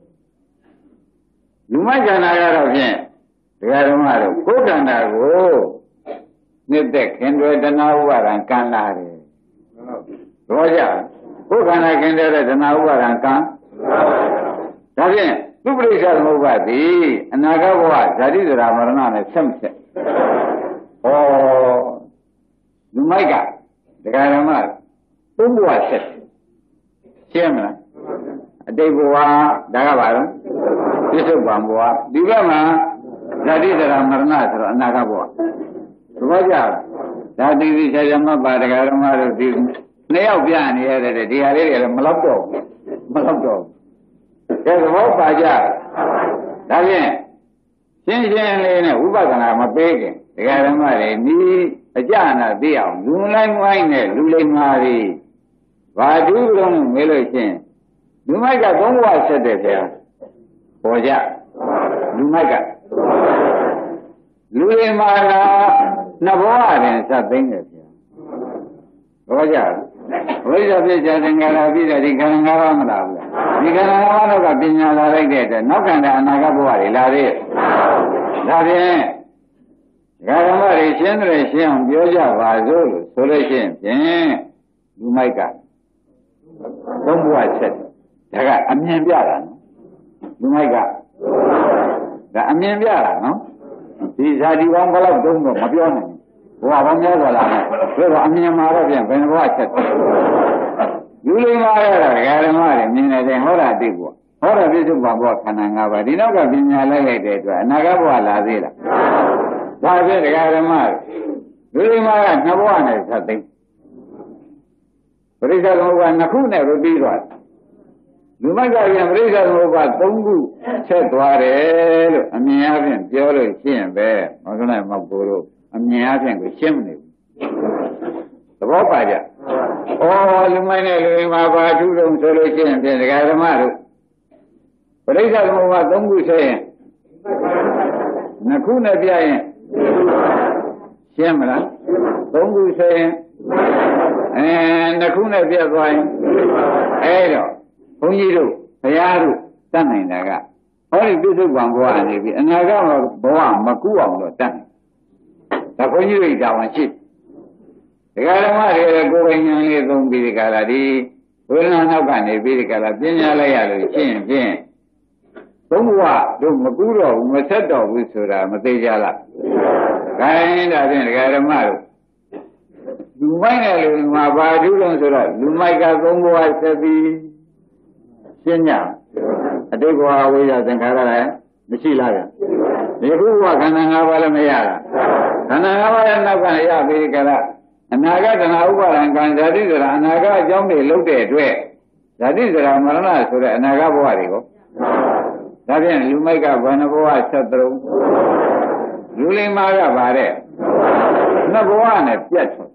လူမိုက်ခန္ဓာကတော့ဖြင့်ဒကာဓမ္မတို့ကိုယ်ခန္ဓာကိုနှစ်သက်ခင်တွေတဏှာဥပါဒံကံလာတယ်တော့ကြကိုယ်ခန္ဓာခင်တဲ့တဏှာဥပါဒံကံဒါဖြင့်သူပရိစ္ဆေသမုပ္ပါတိအနာဂတ်ဘဝဇာတိဇရာမရဏနဲ့ဆက်မဆက်ဩလူမိုက်ကဒကာဓမ္မသုံးဘဝဆက်ရှင်းမလားအတိတ်ဘဝဒါကပါတော့ပြစ္ဆုတ်ပံဘဝဒီဘက်မှာဇာတိဇရာမရဏဆိုတော့အနာဂတ်ဘဝသဘောကျဒါတိတိကျကျမှတ်ပါဒကာဓမ္မတို့ဒီနှစ်ယောက်ပြနေရတဲ့ဒီဟာလေးတွေလည်းမလောက်တော့မလောက်တော့ကဲသဘောပါကြဒါဖြင့်ရှင်းရှင်းလေးနဲ့ဝိပဿနာမပေးခင်ဒကာဓမ္မတွေနီးအကြနာသိအောင်လူလိုက်ဝိုင်းနဲ့လူလိမ္မာတွေဘာတူလုံးမေးလို့ရှင်းလူမိုက်ကသုံးဘဝဆက်တယ်ဗျာပေါ်ကြလူမိုက်ကလူလိမ္မာကနှစ်ဘဝတင်စသိမ့်တယ်ဗျာပေါ်ကြဝိဇ္ဇာပြစ္ဆာသင်္ခါရပြီးတဲ့ဒီခန္ဓာ၅ပါးမလားဘူးဒီခန္ဓာ၅ပါးတော့ကပညာလာလိုက်တဲ့အတွက်နောက်ခန္ဓာအနာဂတ်ဘဝတွေလာသေးတယ်ဒါဖြင့်ဓမ္မတွေရှင်းတယ်ရှင်းအောင်ပြောကြပါစို့လို့ဆိုလို့ရှိရင်ဖြင့်လူမိုက်ကသုံးဘဝဆက်ဒါကအမြင်ပြတာနော်လူမိုက်ကဒါအမြင်ပြတာနော်ဒီဇာတိပေါင်းဘယ်လောက်သုံးတော့မပြောနိုင်ဘူးဘဝပေါင်းများစွာလာတယ်ဒါတော့အမြင်မှာတော့ပြန်ဘယ်ဘဝဆက်လူလိမ္မာရတာဓမ္မတွေမြင်နေတယ်ဟောတာသိဖို့ဟောတာပြစ္ဆုတ်ပံဘဝခန္ဓာ၅ပါးဒီနောက်ကပညာလိုက်လိုက်တဲ့အတွက်အနာဂတ်ဘဝလာသေးလားဒါဖြင့်ဓမ္မလူလိမ္မာကနှစ်ဘဝနဲ့ဆက်သိပရိစ္ဆေသမုပ္ပါနှစ်ခုနဲ့ပြီးသွားတယ်လူမိုက်ကပြန်ပရိစ္ဆေသမုပ္ပါသုံးခုဆက်သွားတယ်လို့အမြင်အချင်းပြောလို့ရှင်းပဲမဟုတ်လားမောက်ကိုတို့အမြင်အချင်းကိုရှင်းမနေဘူးသဘောပါကြဩလူမိုက်နဲ့လူလိမ္မာဘာထုတုံဆိုလို့ရှင်းဖြင့်ဒကာဓမ္မတို့ပရိစ္ဆေသမုပ္ပါသုံးခုဆက်ရင်နှစ်ခုနဲ့ပြရင်ရှင်းမလားသုံးခုဆက်ရင်အဲနှစ်ခုနဲ့ပြတ်သွားရင်အဲတော့ဘုန်းကြီးတို့ဘုရားတို့တတ်နိုင်တာကဟောဒီပြစ္ဆုတ်ပံဘဝနေပြီအနာဂတ်ဘဝမကူအောင်တော့တတ်ဒါဘုန်းကြီးတို့တာဝန်ရှိဒကာဓမ္မတွေကိုယ်ပိုင်ဉာဏ်လေးသုံးပြီးဒီကလာဒီဝေဒနာနောက်ကနေပြီးဒီကလာပညာလိုက်ရလို့ရှင်းဖြင့်သုံးဘဝတို့မကူတော့ဘူးမဆက်တော့ဘူးဆိုတာမသိကြလားခိုင်းဒါဖြင့်ဒကာဓမ္မတို့လူမိုက်နဲ့လူမှာဘာထူးလို့ဆိုတော့လူမိုက်ကသုံးဘဝဆက်ပြီးရှင်းကြအတိတ်ဘဝဝိဇ္ဇာသင်္ခါရလည်းမရှိလားဗျဒီခုဘဝခန္ဓာ၅ပါးလည်းမရတာခန္ဓာ၅ပါးရဲ့နောက်ကရပြီးကြလားအနာဂတ်တဏှာဥပါဒံကံဇာတိဇရာအနာဂတ်အကြောင်းတွေလုပ်တဲ့အတွက်ဇာတိဇရာမရဏဆိုတဲ့အနာဂတ်ဘဝတွေကိုဒါဖြင့်လူမိုက်ကဘယ်နှဘဝဆက်တုံးလူလိမ္မာကဗါတဲ့နှစ်ဘဝနဲ့ပြတ်သွား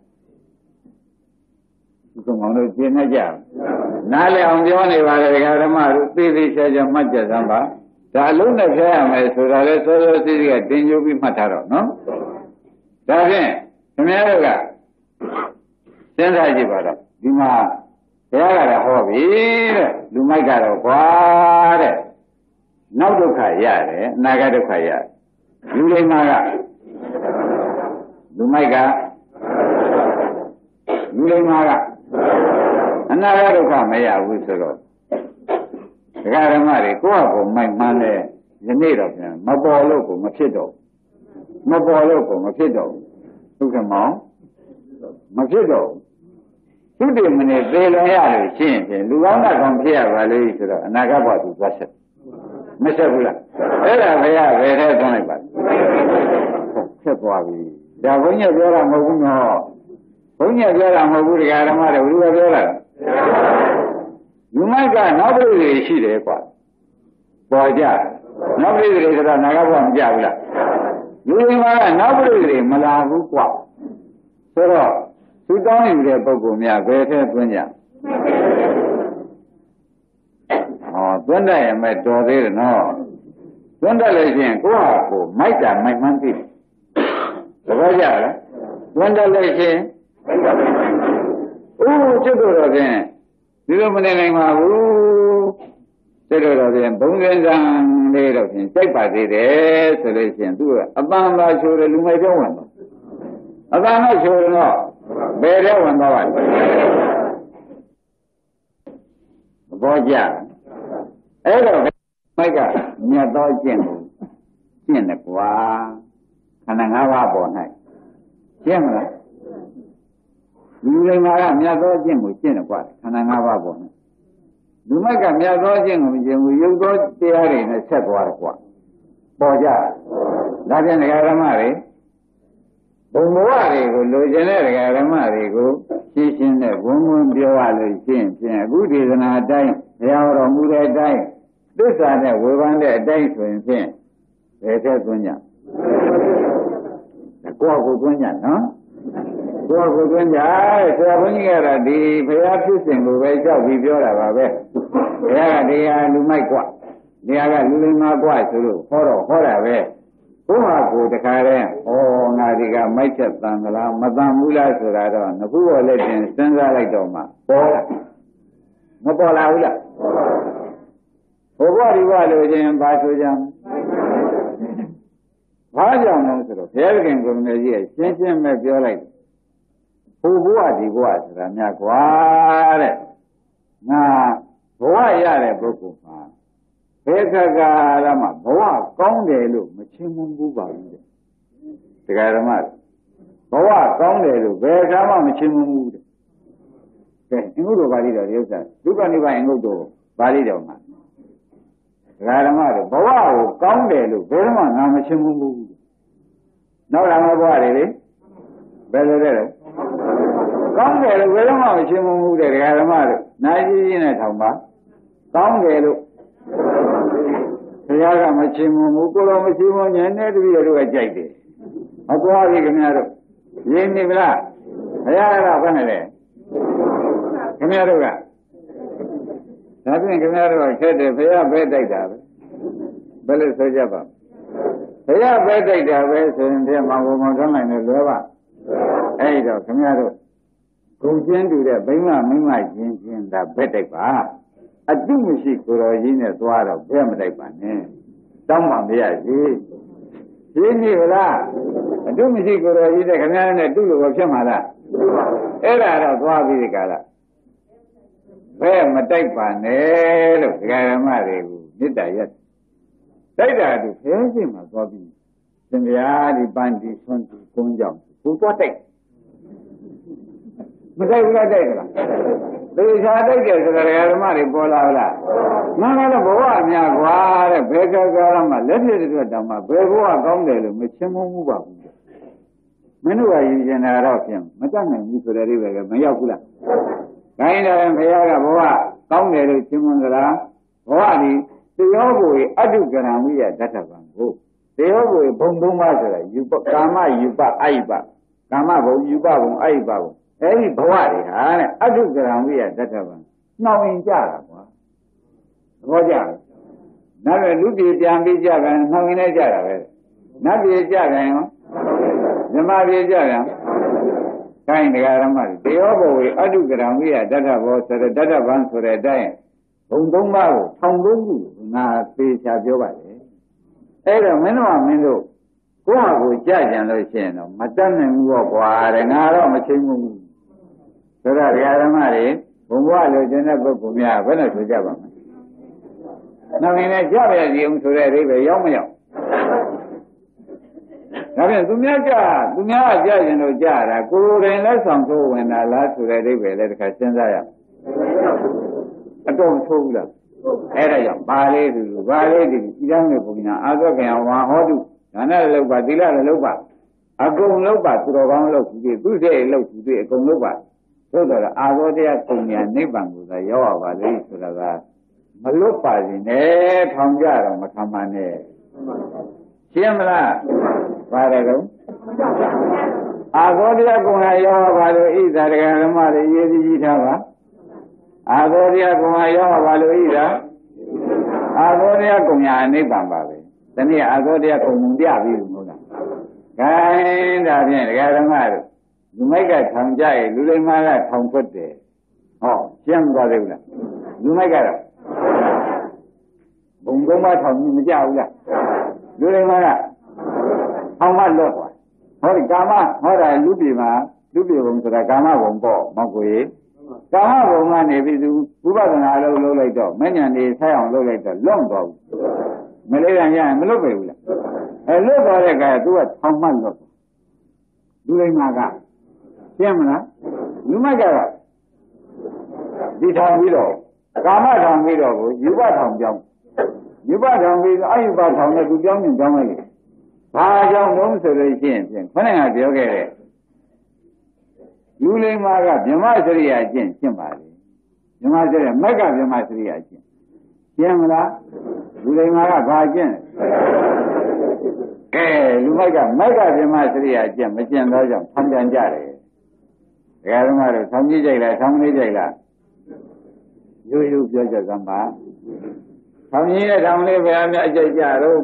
ဒီကောင်တို့ရှင်းနေကြနားလည်အောင်ပြောနေပါလေဓမ္မတို့သိသိချာချာမှတ်ကြစမ်းပါဒါအလုံးနဲ့ဖျက်ရမယ်ဆိုတာလဲစောစောစီးစီးကတင်ကြိုးပြီးမှတ်ထားတော့နော်ဒါဖြင့်ခင်ဗျားတို့ကစဉ်းစားကြည့်ပါတော့ဒီမှာဘုရားကလည်းဟောပြီတဲ့လူမိုက်ကတော့ကွာတဲ့နောက်ဒုက္ခရတယ်အနာဂတ်ဒုက္ခရတယ်လူလိမ္မာကလူမိုက်ကလူလိမ္မာကအနာဂတ်ဒုက္ခမရဘူးဆိုတော့ဒကာဓမ္မတွေကိုယ့်အပေါ်မိုက်မှန်းတဲ့ယနေ့တော့ပြန်မပေါ်လို့ကိုမဖြစ်တော့မပေါ်လို့ကိုမဖြစ်တော့ဘူးဒုက္ခမောင်မဖြစ်တော့သူတည်မနေသေလွန်ရလို့ရှင်းဖြင့်လူကောင်းတဲ့ကောင်ဖြစ်ရပါလေဆိုတော့အနာဂတ်ဘဝသူသွားဆက်မဆက်ဘူးလားအဲ့ဒါဘယ်ရဘယ်ထဲသွန်းလိုက်ပါဆက်သွားပြီဒါဘုန်းကြီးပြောတာမဟုတ်ဘူးနော်ဘုန်းကြီးပြောတာမဟုတ်ဘူးတရားဓမ္မတွေဘယ်လိုပြောတာလူမိုက်ကနောက်ပြည်တွေရှိတယ်ကွာပေါ်ကြနောက်ပြည်တွေဆိုတော့နာဂတ်ဘဝမကြဘူးလားလူတွေမှာကနောက်ပြည်တွေမလာဘူးကွာဆိုတော့သူတောင်းယူတဲ့ပုဂ္ဂိုလ်များဘယ်ထဲသွင်းကြဟောသွင်းတယ်မဲ့တော်သေးတယ်နော်သွင်းတယ်လို့ရှိရင်ကိုယ့်ဟာကိုမိုက်တာမိုက်မှန်းသိတယ်သဘောကျလားသွင်းတယ်လို့ရှိရင်အိုးจิตတော်ဖြင့်ဒီလိုမနေနိုင်ပါဘူးจิตတော်ဖြင့်ဘုံစင်စံလေးတော့ဖြင့်စိတ်ပါသေးတယ်ဆိုလို့ရှိရင်သူကအပန်းပါချိုးတယ်လူမိုက်ပြောဝင်တော့အပန်းတော့ချိုးတယ်တော့ဘယ်ထဲဝင်သွားပါလဲသဘောကျအဲ့တော့မိုက်ကမြတ်သောကျင့်ကိုကျင့်တယ်ကွာခန္ဓာ၅ပါးပေါ်၌ကျင့်မလားလူတွေမှာကမြတ်သောကျင့်ကိုကျင့်တယ်ကွာခန္ဓာ၅ပါးပေါ်၌လူမိုက်ကမြတ်သောကျင့်ကိုမကျင့်ဘူးရုပ်သောတရားတွေနဲ့ဆက်သွားတယ်ကွာပေါ်ကြဒါပြန်ဒကာဓမ္မတွေဘုံဘဝတွေကိုလိုချင်တဲ့ဒကာဓမ္မတွေကိုရှင်းရှင်းနဲ့ဘုံဘုံပြောရလို့ရှင်းဖြင့်အခုဒေသနာအတိုင်းဘုရားတော်မူတဲ့အတိုင်းသစ္စာနဲ့ဝေဖန်တဲ့အတိုင်းဆိုရင်ဖြင့်ဘယ်သက်သွင်းကြကိုယ့်ကိုယ်သွင်းကြနော်ကိုယ့်ကိုယ်သွင်းကြဆရာဘုန်းကြီးကတော့ဒီဘုရားဖြစ်စဉ်ကိုပဲကြောက်ပြီးပြောတာပါပဲဘုရားကတရားလူမိုက်กว่าတရားကလူလိမ္မာกว่าဆိုလို့ဟောတော့ဟောတာပဲဘုရားကိုတခါတည်းဩငါဒီကမိုက်ချက်တန်သလားမတန်ဘူးလားဆိုတာတော့ငခုတော့လည်းပြင်စဉ်းစားလိုက်တော့မှပေါ်လာမပေါ်လာဘူးလားဘုရားဒီဘလို့ချင်းပါဆိုကြဘာကြောင့်လဲဆိုတော့ဘုရားခင်ကိုယ်တော်ကြီးရဲ့ရှင်းရှင်းပဲပြောလိုက်ဘုရားဒီဘဝဆိုတာများกว่าတဲ့ငါဘဝရတဲ့ပုဂ္ဂိုလ်မှာဘယ်ခါကာလမှာဘဝကောင်းတယ်လို့မချင်းမဘူးပါဘူးတဲ့တရားဓမ္မဘဝကောင်းတယ်လို့ဘယ်ခါမှမချင်းမဘူးတဲ့ကဲအင်္ဂုတ္တပါဠိတော်ဒီဥစ္စာဒုက္ခနိဗ္ဗာန်အင်္ဂုတ္တပါဠိတော်မှာတရားဓမ္မတို့ဘဝကိုကောင်းတယ်လို့ဘယ်မှငါမချင်းမဘူးနောက်လာမယ့်ဘဝတွေလေဘယ်လိုလဲကောင်းတယ်လို့ဘယ်တော့မှမချင်းမဘူးတဲ့တရားဓမ္မတို့နိုင်ကြီးကြီးနဲ့ထောင်ပါကောင်းတယ်လို့ဘုရားကမချင်းမဘူးကိုယ်တော်မချင်းမညနေတပည့်တို့ကကြိုက်တယ်မကွာပြီခင်ဗျားတို့ရင်းနေဗလားဘုရားကဘယ်နဲ့လဲခင်ဗျားတို့ကဒါဖြင့်ခင်ဗျားတို့ကခက်တယ်ဘုရားပဲတိုက်တာပဲဘယ်လိုဆိုကြပါဘုရားပဲတိုက်တာပဲဆိုရင်ပြမောင်ဘုံမောင်ထွန်းနိုင်တယ်လွယ်ပါအဲ့တော့ခင်ဗျားတို့ဂုံကျင်းတူတဲ့ဘိမမိမချင်းချင်းဒါပဲတိုက်ပါအတုမရှိကိုယ်တော်ကြီးနဲ့သွားတော့ဘယ်မတိုက်ပါနဲ့တောင်းပါမရစီရှင်းပြီလားအတုမရှိကိုယ်တော်ကြီးတဲ့ခင်ဗျားနဲ့တူလို့ဖြစ်မှာလားအဲ့ဒါတော့သွားပြီးဒီကလာဘယ်မတိုက်ပါနဲ့လို့ဒကာရမတွေကိုမေတ္တာရက်တိုက်တာသူဖဲရှိမှသွားပြီးသင်္ဗျာဒီပန်းဒီဆွမ်းဒီကုန်းကြောင့်ကိုသွားတိုက်မတိုက်ဘူးလားတိုက်ကြလားသေချာတိုက်တယ်ဆိုတော့ဒကာရမတွေပေါ်လာလားမှန်တယ်ဘဝအများကွာတဲ့ဘယ်ကကာရမလက်ဖြစ်တဲ့အတွက်တောင်မှဘယ်ဘဝကောင်းတယ်လို့မချင်းမမှုပါဘူးမင်းတို့ကယူကျင်တာတော့ဖြင့်မတတ်နိုင်ဘူးဆိုတဲ့အိဗယ်ကမရောက်ဘူးလားခိုင်းတယ်ဘုရားကဘဝကောင်းတယ်လို့ရှင်းမသလားဘဝဒီတရားကိုအတုကရံဝိယဓတ္တဗံကိုတရားကိုဘုံဘုံပါဆိုတာယူပကာမယူပအယုပကာမဘုံယူပဘုံအယုပဘုံအဲဒီဘဝတွေဟာတဲ့အတုကရံဝိယဓတ္တဗံနှောင်ရင်ကြတာကွာသဘောကျလားနောက်လည်းလူပြည်ပြန်ပြီးကြတယ်နှောင်ရင်လည်းကြတာပဲနတ်ပြည်ကြတယ်ရောဇမပြည်ကြတယ်ခိုင်းတရားဓမ္မတွေတရားဘောဝေအတုကရံဝိယဓတ္တဘောဆိုတဲ့ဓတ္တဗံဆိုတဲ့အတိုင်းဘုံသုံးပါးကိုထောင်သုံးခုငါသေချာပြောပါလေအဲ့တော့မင်းတို့ကမင်းတို့ကိုယ့်ဟာကိုကြကြံလို့ရှိရင်တော့မတတ်နိုင်ဘူးတော့ကွာတဲ့ငါတော့မချင်းဘူးဆိုတော့တရားဓမ္မတွေဘုံဘဝလိုချင်တဲ့ပုဂ္ဂိုလ်များဘယ်နဲ့ဆိုကြပါမလဲနောက်ရင်လည်းကြပါရစီအောင်ဆိုတဲ့အိဗယ်ရောက်မရောက်ဒါပြန်သူများကြသူများကြရင်တော့ကြတာကိုယ်တိုင်လက်ဆောင်ထိုးဝင်တာလားဆိုတဲ့အိဗယ်လည်းတစ်ခါစဉ်းစားရအတော့မထိုးဘူးလားအဲ့ဒါကြောင့်ပါလေးသူပါလေးဒီဤသားမျိုးပုံညာအာသောကံဝါဟောတုဒါနဲ့လည်းပါသီလလည်းလုပ်ပါအကုန်လုပ်ပါသူတော်ကောင်းလုပ်ပြီးသူစိတ်လုပ်ပြီးအကုန်လုပ်ပါသို့တော်အာသောတရားပုံညာနိဗ္ဗာန်ကိုသာရောက်ရပါလိမ့်ဆိုတာကမလွတ်ပါစေနဲ့ထောင်ကြတော့မခံပါနဲ့ရှင်းမလားပါတယ်တော့အာသောတရားကုံဟာရောက်ပါလို့ဣဇာတရားဓမ္မတွေရေးကြည့်ထားပါအာသောတရားကုံဟာရောက်ပါလို့ဣဇာအာသောတရားကုံညာနိဗ္ဗာန်ပါပဲတနည်းအာသောတရားကုံမှုပြပြီးမဟုတ်လားခိုင်းဒါဖြင့်တရားဓမ္မတို့လူမိုက်ကထောင်ကြရဲ့လူလိမ္မာကထောင်ဖွက်တယ်ဟောရှင်းသွားသေးဘူးလားလူမိုက်ကတော့ဘုံကုန်းမထောင်ကြီးမကြဘူးလားလူလိမ္မာကထောင်မလွတ်သွားဟောဒီကာမဟောတာလူပြည်မှာလူပြည်ဘုံဆိုတာကာမဘုံပေါ့မဟုတ်ကိုကာမဘုံကနေပြီးသူဥပဒနာအလုပ်လုပ်လိုက်တော့မဉ္ဇဉ်တွေဆက်အောင်လုပ်လိုက်တော့လွတ်သွားဘူးမလေးကရရင်မလွတ်ပဲဘူးလားအဲလွတ်သွားတဲ့ကသူကထောင်မှလွတ်လူလိမ္မာကရှင်းမလားလူမိုက်ကတော့ဒီထောင်ပြီးတော့ကာမထောင်ပြီးတော့ကိုယူပထောင်ပြောင်းယူပထောင်ပြီးတော့အယူပထောင်နဲ့သူပြောင်းမြင်ပြောင်းလိုက်တယ်ဘာကြောင့်လို့ဆိုလို့ရှိရင်ဖြင့်ခொနဲ့ကပြောခဲ့တဲ့လူလိမ္မာကဗြဟ္မစရိယာကျင့်ရှင်းပါလေဗြဟ္မစရိယာမက်ကဗြဟ္မစရိယာကျင့်ရှင်းမလားလူလိမ္မာကဘာကျင့်ကဲလူမိုက်ကမက်ကဗြဟ္မစရိယာကျင့်မကျင့်တော့ကြောင့်ထောင်ကြံကြတယ်ဒကာဓမ္မတို့ဆောင်းကြည့်ကြိုက်လားဆောင်းလေးကြိုက်လားရိုးရိုးပြောကြစမ်းပါဆောင်းကြီးနဲ့ထောင်လေးပဲအများအကြိုက်ကြတော့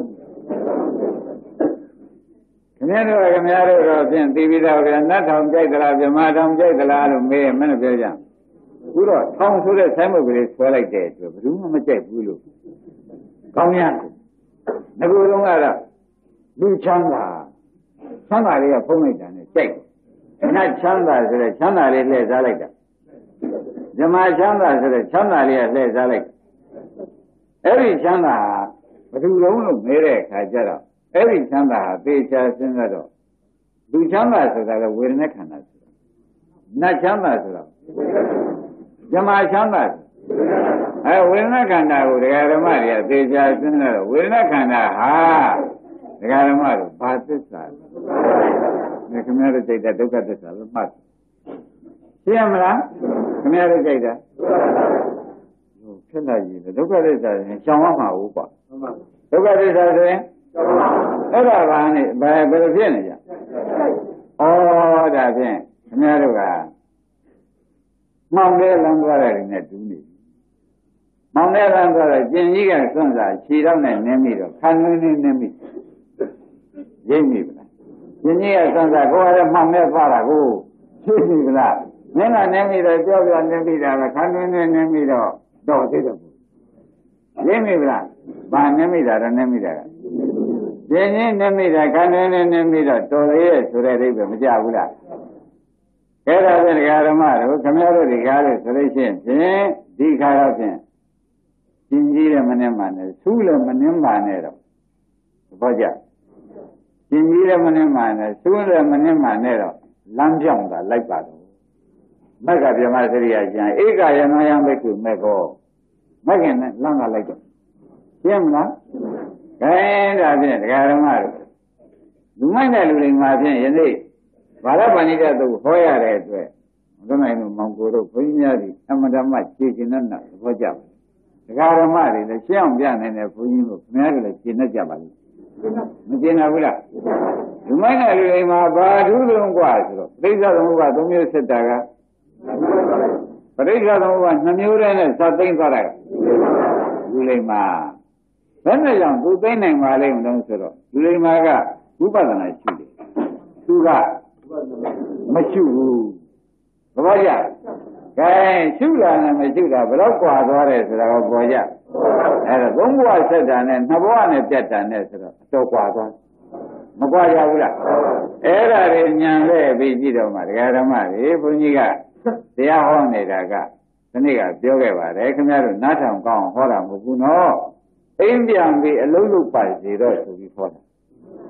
ခင်ဗျားတို့ခင်ဗျားတို့တော့ဖြင့်သိပြီးတော့ဗျာနတ်ထောင်ကြိုက်သလားဗြဟ္မာထောင်ကြိုက်သလားလို့မေးမင်းတို့ပြောကြအခုတော့ထောင်ဆိုတဲ့ဆိုင်းဘုတ်ကလေးဆွဲလိုက်တဲ့အတွက်ဘယ်သူမှမကြိုက်ဘူးလို့ကောင်းရငကူလုံးကတော့လူချမ်းသာချမ်းသာလေးကဖုံးလိုက်တာနဲ့ကြိုက်နတ်ချမ်းသာဆိုတဲ့ချမ်းသာလေးလှည့်စားလိုက်တာဇမချမ်းသာဆိုတဲ့ချမ်းသာလေးကလှည့်စားလိုက်အဲ့ဒီချမ်းသာဘယ်သူလုံးလို့မဲတဲ့အခါကျတော့အဲ့ဒီချမ်းသာဟာသေချာစဉ်းစားတော့လူချမ်းသာဆိုတာကဝေဒနာခန္ဓာဆိုတာနတ်ချမ်းသာဆိုတာဇမချမ်းသာအဲဝေဒနာခန္ဓာကိုဒကာဓမ္မတွေကသေချာစဉ်းစားတော့ဝေဒနာခန္ဓာဟာဒကာဓမ္မတို့ဘာသစ္စာလဲခင်ဗျားတို့ကြိုက်တဲ့ဒုက္ခသစ္စာလို့မှတ်ရှင်းမလားခင်ဗျားတို့ကြိုက်တာဟုတ်ဖြစ်လာရင်ဒုက္ခသစ္စာရင်ရှောင်ရမှာဟုတ်ပါဒုက္ခသစ္စာဆိုရင်အဲ့ဒါကနဲ့ဘယ်ဘယ်လိုဖြစ်နေကြဩဒါဖြင့်ခင်ဗျားတို့ကမောင်တဲ့လမ်းသွားတဲ့နေနဲ့တူးနေမောင်တဲ့လမ်းသွားတဲ့ကျင်ကြီးကစွန့်စားခြေတော့နဲ့နင်းပြီးတော့ခံနှင်းနှင်းနင်းပြီးရိပ်မိပလားကျင်ကြီးကစွန့်စားကိုယ်ကလည်းမောင်နဲ့သွားတာကိုသိပြီပလားနင်းကနင်းပြီးတော့ကြောက်ပြနင်းပြီးတာပဲခံနှင်းနှင်းနင်းပြီးတော့တော့သိတော့ရိပ်မိပလားဘာနင်းမိတာတော့နင်းမိတာကကျင်ကြီးနင်းမိတာခံနှင်းနှင်းနင်းပြီးတော့တော်သေးရဲ့ဆိုတဲ့အိဗယ်မကြဘူးလားအဲ့ဒါဖြင့်ဒကာဓမ္မတို့ခမရတို့ဒီကားလို့ဆိုလို့ရှိရင်ဖြင့်ဒီခါတော့ဖြင့်ကျင်ကြီးတဲ့မနှင်းပါနဲ့ဆူးလည်းမနှင်းပါနဲ့တော့ဘောကြကျင်ကြီးတဲ့မနှင်းပါနဲ့ဆူးလည်းမနှင်းပါနဲ့တော့လမ်းပြောင်းတာလိုက်ပါတော့မက်ကဗြဟ္မစရိယာကျန်ဧကယနောယံဘိက္ခုမေကောမက်ကနဲ့လမ်းကလိုက်တော့ရှင်းမလားခဲဒါဖြင့်ဒကာဓမ္မတို့လူမိုက်တဲ့လူတွေမှာဖြင့်ယနေ့ဘာလပဏိတသုဟောရတဲ့အတွက်ဘုရားမောင်ကိုတို့ဘုန်းကြီးများဒီအမတမခြေကျင်တဲ့သဘောကျပါဒကာဓမ္မတွေလည်းရှင်းအောင်ပြနိုင်တဲ့ဘုန်းကြီးတို့ခင်ဗျားတို့လည်းရှင်းတတ်ကြပါလိမ့်မရှင်းဘူးလားလူမိုက်တဲ့လူတွေမှာဘာထူးလုံးกว่าဆိုတော့ပရိစ္ဆေသမုပ္ပါသုံးမျိုးစစ်တာကပရိစ္ဆေသမုပ္ပါနှစ်မျိုးတည်းနဲ့သတ်သိမ့်သွားတာလူလိမ္မာဘယ်နဲ့ကြောင့်သူသိမ့်နိုင်ပါလိမ့်မလို့ဆိုတော့လူလိမ္မာကဝိပဿနာရှိတယ်သူကမရှိဘူးသဘောကျကဲရှုတာနဲ့မရှုတာဘယ်တော့กว่าသွားတယ်ဆိုတာကိုပေါ်ကြအဲ့တော့သုံးဘဝဆက်တာနဲ့နှစ်ဘဝနဲ့ပြတ်တာနဲ့ဆိုတော့အတော်กว่าသွားမกว่าကြဘူးလားအဲ့ဒါတွေညံလဲပြီးကြည့်တော့မှဒကာဓမ္မတွေဘုန်းကြီးကတရားဟောနေတာကဒီနေ့ကပြောခဲ့ပါတယ်ခင်ဗျားတို့နားထောင်ကောင်းဟောတာမဟုတ်ဘူးနော်အိမ်ပြန်ပြီးအလုံးလုံးပါစီတော့ဆိုပြီးဟောတာ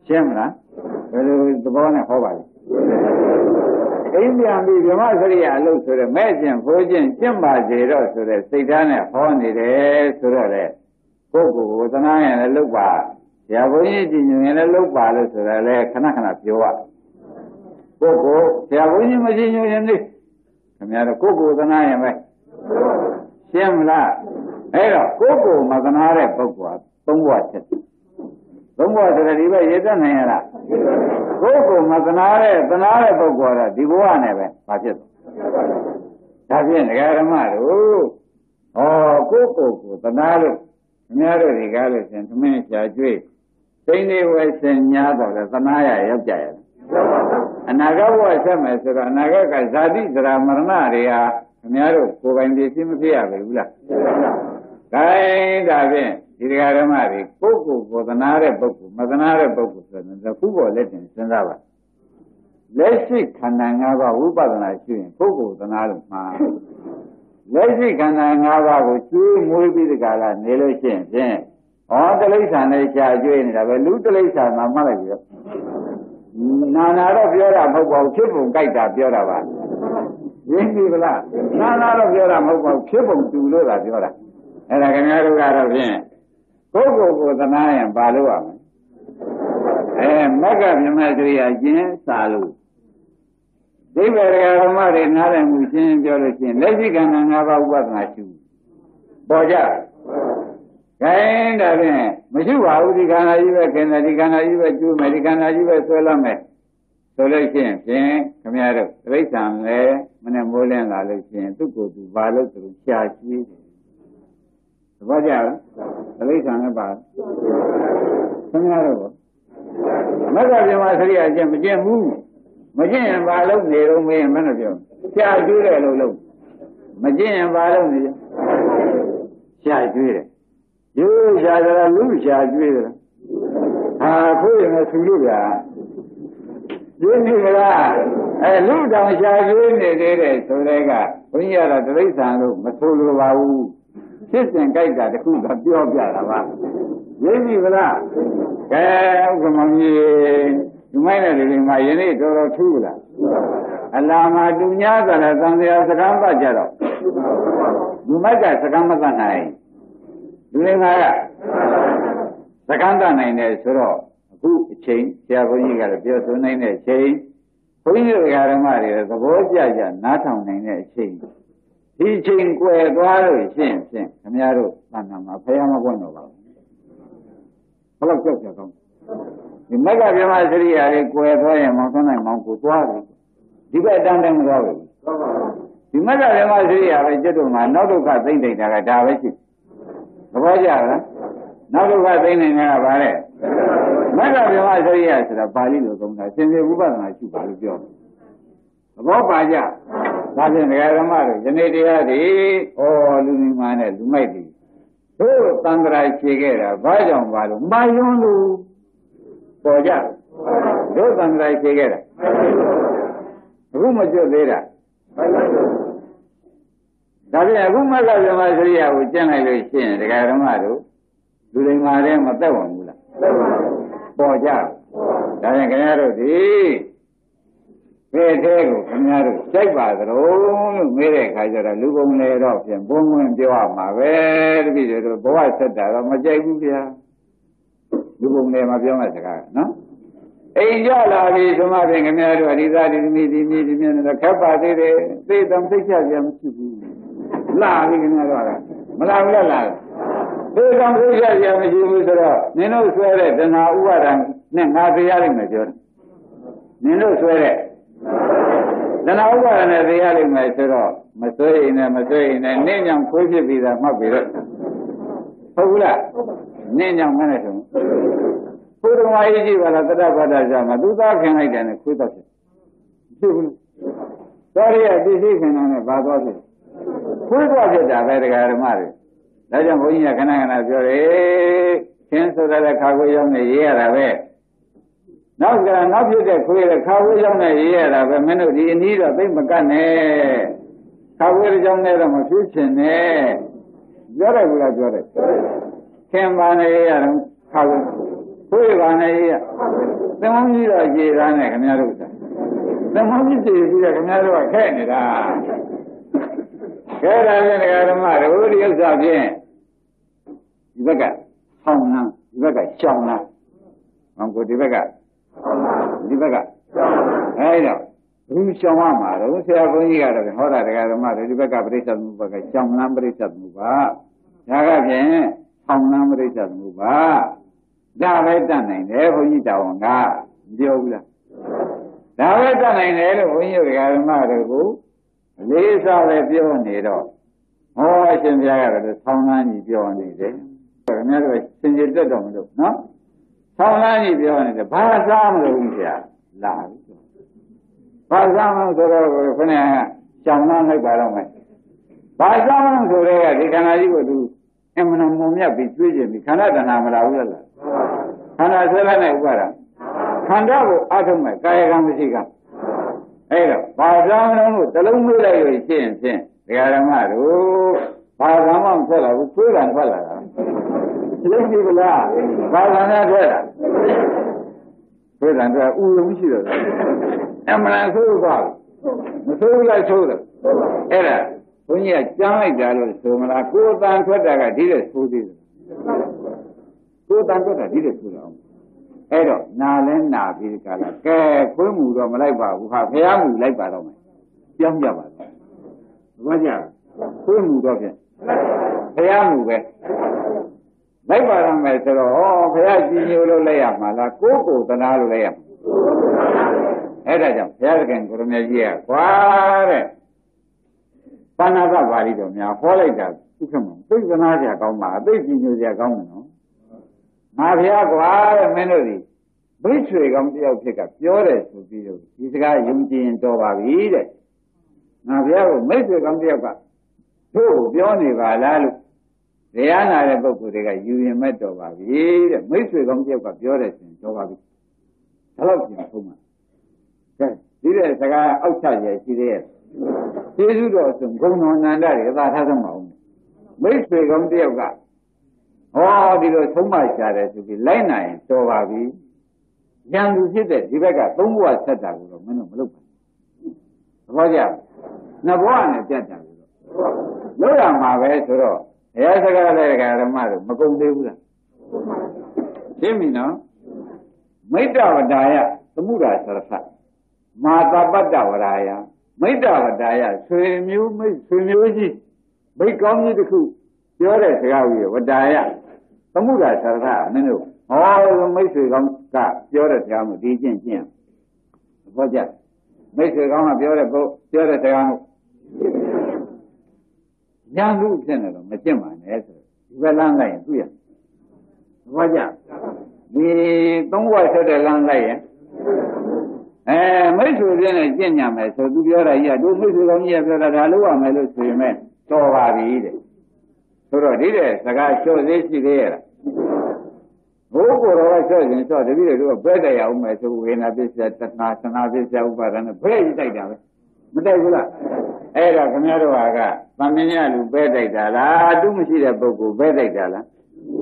ရှင်းမလားဘယ်လိုသဘောနဲ့ဟောပါလဲအိမ်ပြန်ပြီးဓမ္မစရိယအလုပ်ဆိုတဲ့မဲ့ကျင်ဖိုးကျင်ကျင့်ပါစေတော့ဆိုတဲ့စိတ်ဓာတ်နဲ့ဟောနေတယ်ဆိုတော့လေကိုယ့်ကိုယ်ကိုသနာရင်လည်းလုပ်ပါဆရာဘုန်းကြီးကြည်ညိုရင်လည်းလုပ်ပါလို့ဆိုတော့လေခဏခဏပြောရကိုယ့်ကိုဆရာဘုန်းကြီးမကြည်ညိုရင်လေခင်ဗျားတို့ကိုယ့်ကိုယ်သနာရင်ပဲရှင်းမလားအဲ့တော့ကိုယ့်ကိုယ်မသနာတဲ့ပုဂ္ဂိုလ်သုံးဘဝဖြစ်တယ်သုံးဘဝဆိုတဲ့ဒီဘက်ရည်သက်နိုင်ရလားကိုယ့်ကိုယ်မသနာတဲ့သနာတဲ့ပုဂ္ဂိုလ်ကဒီဘဝနဲ့ပဲဘာဖြစ်လဲဒါဖြင့်ဒကာဓမ္မတို့ဟောကိုယ့်ကိုယ်ကိုသနာလို့ခင်ဗျားတို့ဒီကားလို့ရှင်သမင်းရှားကျွေးသိနေဝဲစင်ညာတော့လေသနာရရောက်ကြရဲ့အနာဂတ်ဘဝဆက်မယ်ဆိုတော့အနာဂတ်ကဇာတိဇရာမရဏတွေဟာခင်ဗျားတို့ကိုယ်ပိုင်ပြည့်စုံမဖြစ်ရဘူးလားဒါဒါဖြင့်ဒီတရားဓမ္မတွေကိုယ့်ကိုယ်ကိုသနာတဲ့ပုဂ္ဂိုလ်မသနာတဲ့ပုဂ္ဂိုလ်ဆိုတော့ခုပေါ်လက်တင်စဉ်းစားပါလက်ရှိခန္ဓာ၅ပါးဝိပဿနာရှုရင်ပုဂ္ဂိုလ်သနာလို့မှာလက်ရှိခန္ဓာ၅ပါးကိုကျွေးမွေးပြီးဒီကလာနေလို့ရှိရင်ဖြင့်ဟောတိဋ္ဌာန်နဲ့ရှားကျွေးနေတာပဲလူတိဋ္ဌာန်မှာမှတ်လိုက်ပြီတော့နာနာတော့ပြောတာမဟုတ်ပါဘူးဖြစ်ပုံကြိုက်တာပြောတာပါရင်းပြီလားနာနာတော့ပြောတာမဟုတ်ပါဘူးဖြစ်ပုံတူလို့သာပြောတာအဲ့ဒါခင်ဗျားတို့ကတော့ဖြင့်ကိုယ့်ကိုယ်ကိုသနာရင်ဘာလို့ရမလဲအဲမက္ကဗြဟ္မစရိယကျင်းစာလို့ဒိဗ္ဗေဓမ္မတွေနားလည်မှုရှင်းပြောလို့ရှိရင်လက်ရှိခန္ဓာ၅ပါးဥပဒနာရှုပေါ်ကြခိုင်းဒါဖြင့်မရှိပါဘူးဒီခန္ဓာကြီးပဲခန္ဓာဒီခန္ဓာကြီးပဲကျူးမယ်ဒီခန္ဓာကြီးပဲဆွဲလာမယ်ဆိုလို့ရှိရင်ဖြင့်ခင်ဗျားတို့တိဋ္ဌာန်လည်းမနဲ့မိုးလင်းလာလို့ရှိရင်သူ့ကိုယ်သူဘာလို့သူရှားရှိတယ်သဘောကျလားတိဋ္ဌာန်လည်းပါခင်ဗျားတို့မက္ကဗြဟ္မစရိယအကျင့်မကျင့်ဘူးမကျင့်ရင်ဘာလို့နေတော့မင်းမနဲ့ပြောရှားကျွေးတယ်လို့လို့မကျင့်ရင်ဘာလို့နေရှားကျွေးတယ်ရိုးရှားကြလားလူရှားကျွေးတယ်ဟာခိုးရင်ဆူလို့ဗျာကျွေးနေကြလားအဲလူတောင်ရှားကျွေးနေသေးတယ်ဆိုတဲ့ကဘုန်းကြီးကတော့တိဋ္ဌာန်လို့မဆိုလိုပါဘူးဖြစ်စဉ်ကြိုက်တာတခုကပြောပြတာပါရင်းပြီလားကဲဥက္ကမောင်ကြီးဒီမိုင်းတဲ့ဒီမှာယနေ့တော်တော်ထူးလားအလားမှာတူညာကလည်းသံဃာစကားပတ်ကြတော့ဒီမိုက်ကစကားမတတ်နိုင်ဒီငါကစကားတတ်နိုင်တယ်ဆိုတော့အခုအချိန်ဆရာဘုန်းကြီးကလည်းပြောဆိုနိုင်တဲ့အချိန်ဘုန်းကြီးတို့ဓမ္မတွေသဘောကျကျနားထောင်နိုင်တဲ့အချိန်ဒီချိန်ကွယ်သွားလို့ရှင်းဖြင့်ခင်ဗျားတို့သံဃာမှာဖျားမပွင့်တော့ပါဘူးဘယ်လောက်ကြောက်ကြကောင်းဒီမက္ကဗြဟ္မစရိယာလေးကွယ်သွားရင်မောင်သွန်းနိုင်မောင်ကိုသွားပြီဒီဘက်တန်းတန်းမသွားဘူးဒီမက္ကဗြဟ္မစရိယာပဲကျွတ်တို့မှာနောက်ဒုက္ခသိမ့်တိတ်တာကဒါပဲရှိသဘောကျလားနောက်ဒုက္ခသိမ့်နေတာကဘာလဲမက္ကဗြဟ္မစရိယာဆိုတာပါဠိလိုသုံးတာရှင်စေဝိပဿနာရှုပါလို့ပြောတယ်သဘောပါကြဒါဖြင့်ဒကာဓမ္မတို့ယနေ့တရားဒီဩလူမိမာနဲ့လူမိုက်ဒီတို့သံဃာဖြေခဲ့တာဘာကြောင့်ပါလို့မာယွန်းလို့ပေါ်ကြတို့သံဃာဖြေခဲ့တာအခုမကျွတ်သေးတာဒါဖြင့်အခုမက္ကဗြဟ္မစရိယာကိုကျင့်လိုက်လို့ရှိရင်ဒကာဓမ္မတို့လူတွေမှာလည်းမသက်ဝင်ဘူးလားပေါ်ကြဒါဖြင့်ခင်ဗျားတို့ဒီဘယ်သေးကိုခင်ဗျားတို့စိုက်ပါသလိုလို့မေးတဲ့အခါကျတော့လူပုံလေတော့ဖြင့်ဘုံဝင်ပြောရမှာပဲတပည့်တို့ဘဝဆက်တာတော့မကြိုက်ဘူးဗျာလူပုံလေမပြောမဲ့စကားနော်အိမ်ကြလာပြီဆိုမှဖြင့်ခင်ဗျားတို့အရိသတိသမီးဒီမိဒီမြင်တော့ခက်ပါသေးတယ်သိတံသိချကြမရှိဘူးလာပြီခင်ဗျားတို့ကမလာဘူးလားလာသိတံသိချကြမရှိဘူးဆိုတော့နင်တို့ဆွဲတဲ့တဏှာဥပါဒံနဲ့ငါတရားလိမ့်မယ်ပြောတယ်နင်တို့ဆွဲတဲ့တဏှာဥပါဒနဲ့သိရလိမ့်မယ်ဆိုတော့မဆွေးရင်လည်းမဆွေးရင်လည်းနင့်ကြောင့်ခွေးဖြစ်ပြီးသားမှတ်ပြီးတော့ဟုတ်ဘူးလားနင့်ကြောင့်မနဲ့ဆိုဘုရားမကြီးကြည့်ပါလားတတ္တဗတ္တဇာမှာသူသားခင်လိုက်တယ်နဲ့ခွေးတော့ဖြစ်ဖြစ်ဘူးတော်ရည်ပစ္စည်းခင်တာနဲ့ဘာသွားဖြစ်ခွေးသွားဖြစ်တာပဲတရားဓမ္မတွေဒါကြောင့်ဘုန်းကြီးကခဏခဏပြောတယ်ချင်းဆိုတဲ့ခါကိုရောက်နေရေးရတာပဲနောက်ကနောက်ဖြစ်တဲ့ခွေးတဲ့ခါဝေးကြောင့်နဲ့ရေးရတာပဲမင်းတို့ဒီအနည်းတော့သိမကတ်နဲ့ခါဝေးကြောင့်နဲ့တော့မဖြစ်ချင်နဲ့ပြောတယ်ဘူးလားပြောတယ်ခင်ပါနေရတော့ခါဝေးခွ会把那一样，怎么遇到几人呢？看伢都是，怎么遇几几个看伢都看你啦。看到那个他妈的，我的有照片，一百个好呢，一百个小呢，俺过一百个，一百个，哎呀，不小嘛嘛，我现在分析个了，好大这个他妈的一百个不得什么不个，小呢不得什么吧，那个片，好呢不得什么吧。ဒါပဲတတ်နိုင်တယ်ဘုန်းကြီးတောင်းကပြောဘူးလားဒါပဲတတ်နိုင်တယ်လို့ဘုန်းကြီးတို့ဓမ္မတို့ကိုလေးစားပဲပြောနေတော့ဟောအရှင်ဘုရားကတော့ဆောင်းလန်းကြီးပြောနေတယ်ခင်ဗျားတို့စင်ကြယ်တက်တော်မလို့နော်ဆောင်းလန်းကြီးပြောနေတယ်ဘာစားမလို့ဘုရားလာပြီဘာစားမလို့ဆိုတော့ခဏကကြောင်လန်းလိုက်ပါတော့မယ်ဘာစားမလို့ဆိုတော့ဒီခန္ဓာကြီးကိုသူအမှန်မှန်မြတ်ပြီးကျွေးခြင်းပြီးခန္ဓာတဏှာမလာဘူးလားခန္ဓာဆွဲလိုက်တဲ့ဥပါဒံခန္ဓာကိုအထုံးမဲ့ကာယကံမရှိကအဲ့တော့ဘာသာမလို့တလုံးမေးလိုက်လို့ရှင်းဖြင့်ဒကာဓမ္မတို့ဘာသာမှမထွက်လာဘူးခွေးကံထွက်လာတာဒီလိုရှိကလားဘာသာနဲ့ထွက်လာခွေးကံထွက်ဥယုံရှိတော့အမှန်ဆိုးသွားမဆိုးလိုက်ဆိုးတယ်အဲ့ဒါဘုန်းကြီးကကြားလိုက်ကြလို့ဆိုမလားကိုယ်တန်ထွက်တာကဒီတဲ့ဆိုးသေးတယ်ကိုယ်တန်ထွက်တာဒီတဲ့ဆိုးတော့အဲ့တော့နာလဲနာပြီးဒီကလာကဲခွေးမှုတော့မလိုက်ပါဘူးဟာဖះမှုလိုက်ပါတော့မယ်ပြောင်းကြပါတော့ဘာကြခွေးမှုတော့ဖြင့်ဖះမှုပဲလိုက်ပါတော့မယ်ဆိုတော့ဟောဖះကြည်ညိုလို့လိုက်ရမှာလားကိုယ်ကိုယ်သနာလို့လိုက်ရမှာအဲ့ဒါကြောင့်ဘုရားသခင်ကိုရမကြီးကကွာတဲ့ပါဏာကပါဠိတော်များဟောလိုက်တာဥက္ကမသိက္ခဏာကြကောင်းပါအသိကြည်ညိုကြကောင်းတယ်နော်ငါဘုရားကွာတဲ့မင်းတို့ဒီဘိတ်ဆွေကောင်းတယောက်ဖြစ်ကပြောတယ်ဆိုပြီးတော့ဒီစကားယုံကြည်ရင်တော်ပါပြီတဲ့ငါဘုရားကိုမိတ်ဆွေကောင်းတယောက်ကတို့ပြောနေပါလားလို့တရားနာတဲ့ပုဂ္ဂိုလ်တွေကယူရင်မဲ့တော်ပါပြီတဲ့မိတ်ဆွေကောင်းတယောက်ကပြောတယ်ဆိုရင်တော်ပါပြီဒါတော့ပြန်ဆုံးမှာကဲဒီတဲ့စကားအောက်ချရရှိသေးရဲ့ကျေးဇူးတော်ဆိုဂုဏ်တော်နန္ဒတွေသာထားဆုံးပါဦးမိတ်ဆွေကောင်းတယောက်ကဟောဒီလိုဆုံးမရှာတယ်ဆိုပြီးလိုက်နိုင်ရင်တော်ပါပြီဉာဏ်သူဖြစ်တဲ့ဒီဘက်ကသုံးဘဝဆက်တာကိုတော့မင်းတို့မလုပ်ပါဘူးသဘောကျနှစ်ဘဝနဲ့ပြတ်တာကိုတော့လုပ်ရမှာပဲဆိုတော့ဘုရားစကားလည်းဓမ္မတို့မကုန်သေးဘူးလားသိပြီနော်မိတ္တဝဒါယသမှုရာသရထမာတပတ္တဝရာယမိတ္တဝဒါယဆွေမျိုးမိတ်ဆွေမျိုးကြီးမိတ်ကောင်းကြီးတစ်ခုပြောတဲ့စကားကြီးဝဒါယသမှုရာသရထမင်းတို့ဟောမိတ်ဆွေကောင်းကပြောတဲ့စကားမျိုးဒီကျင့်ကျင့်ဘောကြမိတ်ဆွေကောင်းကပြောတဲ့ပုပြောတဲ့စကားမျိုးညာလူဖြစ်နေတော့မကျင့်ပါနဲ့ဆိုဒီဘက်လမ်းလိုက်ရင်တွေ့ရဘောကြဒီသုံးဘဝဆက်တဲ့လမ်းလိုက်ရင်အဲမိတ်ဆွေပြင်းနဲ့ကျင့်ညံမယ်ဆိုသူပြောတာကြီးကတို့မိတ်ဆွေကောင်းကြီးကပြောတာဒါလို့ရမယ်လို့ဆိုရင်မဲ့တော်ပါပြီတဲ့ဆိုတော့ဒီတဲ့စကားလျှော့သေးရှိသေးရဲ့လားဘိုးကိုယ်တော်ကလျှော့ရင်လျှော့တပည့်တို့ကဘဲတက်ရအောင်မယ်ဆိုဝေနာပစ္စယတဏှာသနာပစ္စယဥပါဒနဲ့ဘဲကြီးတိုက်တာပဲမတိုက်ဘူးလားအဲ့ဒါခင်ဗျားတို့ဟာကသံမြင်ရလူဘဲတိုက်တာလားအတုမရှိတဲ့ပုဂ္ဂိုလ်ဘဲတိုက်တာလား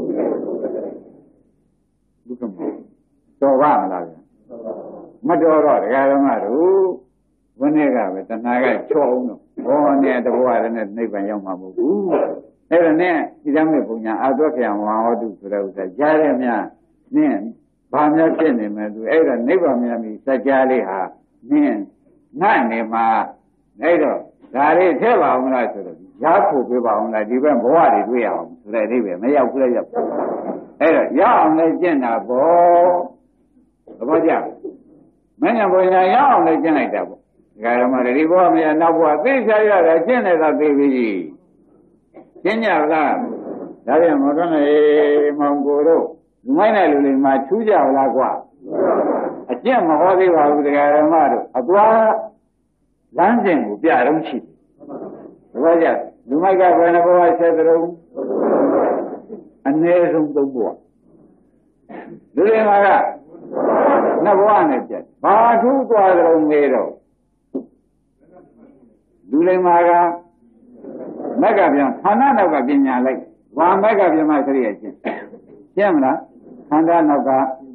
ဒုက္ခမတော်ပါမလားမတော်တော့တရားဓမ္မတို့ဘုန်းကြီးကပဲတဏှာကချောအောင်တော့ဘောနဲ့တဘောရနဲ့နိဗ္ဗာန်ရောက်မှာမဟုတ်ဘူးအဲ့ဒါနဲ့ဒီသမေပုံညာအာသွက်ခံဝါဟောတုဆိုတဲ့ဥစ္စာကြားရမြနင်းဘာများဖြစ်နေမယ်သူအဲ့ဒါနိဗ္ဗာန်များပြီးစัจ जा လေးဟာနင်းငတ်နေမှာအဲ့တော့ဒါလေးထည့်ပါအောင်လားဆိုတော့ရားဖို့ပြပါအောင်လားဒီဘက်ဘဝတွေတွေ့ရအောင်ဆိုတဲ့အိဗယ်မရောက်ဘူးလေရောက်အဲ့တော့ရအောင်လည်းကျင့်တာပေါ့သဘောကျမင်းညာဘုရားရအောင်လည်းကျင့်လိုက်တာပေါ့ဒါကြမှာဒီဘဝမရနောက်ဘဝသိချရတာကျင့်နေတာသိပြီကျင့်ကြလားဒါပြန်မတော်နဲ့မောင်ကိုတို့လူမိုင်းတဲ့လူတွေမှာထူးကြလားကွာအကျင့်မဟောသေးပါဘူးတရားဓမ္မတို့အသွားလမ်းစဉ်ကိုပြတော့ရှိတယ်ဘာကြလူမိုက်ကဘယ်နှဘဝဆက်ကြုံအနည်းဆုံးသုံးဘဝလူတွေမှာကနှစ်ဘဝနဲ့ပြတ်ဘာထူးသွားကြုံနေတော့လူတွေမှာကမက်ကပြန်ခန္ဓာနောက်ကပညာလိုက်ဘာမက်ကပြန်မှစရိယချင်းရှင်းမလားခန္ဓာနောက်က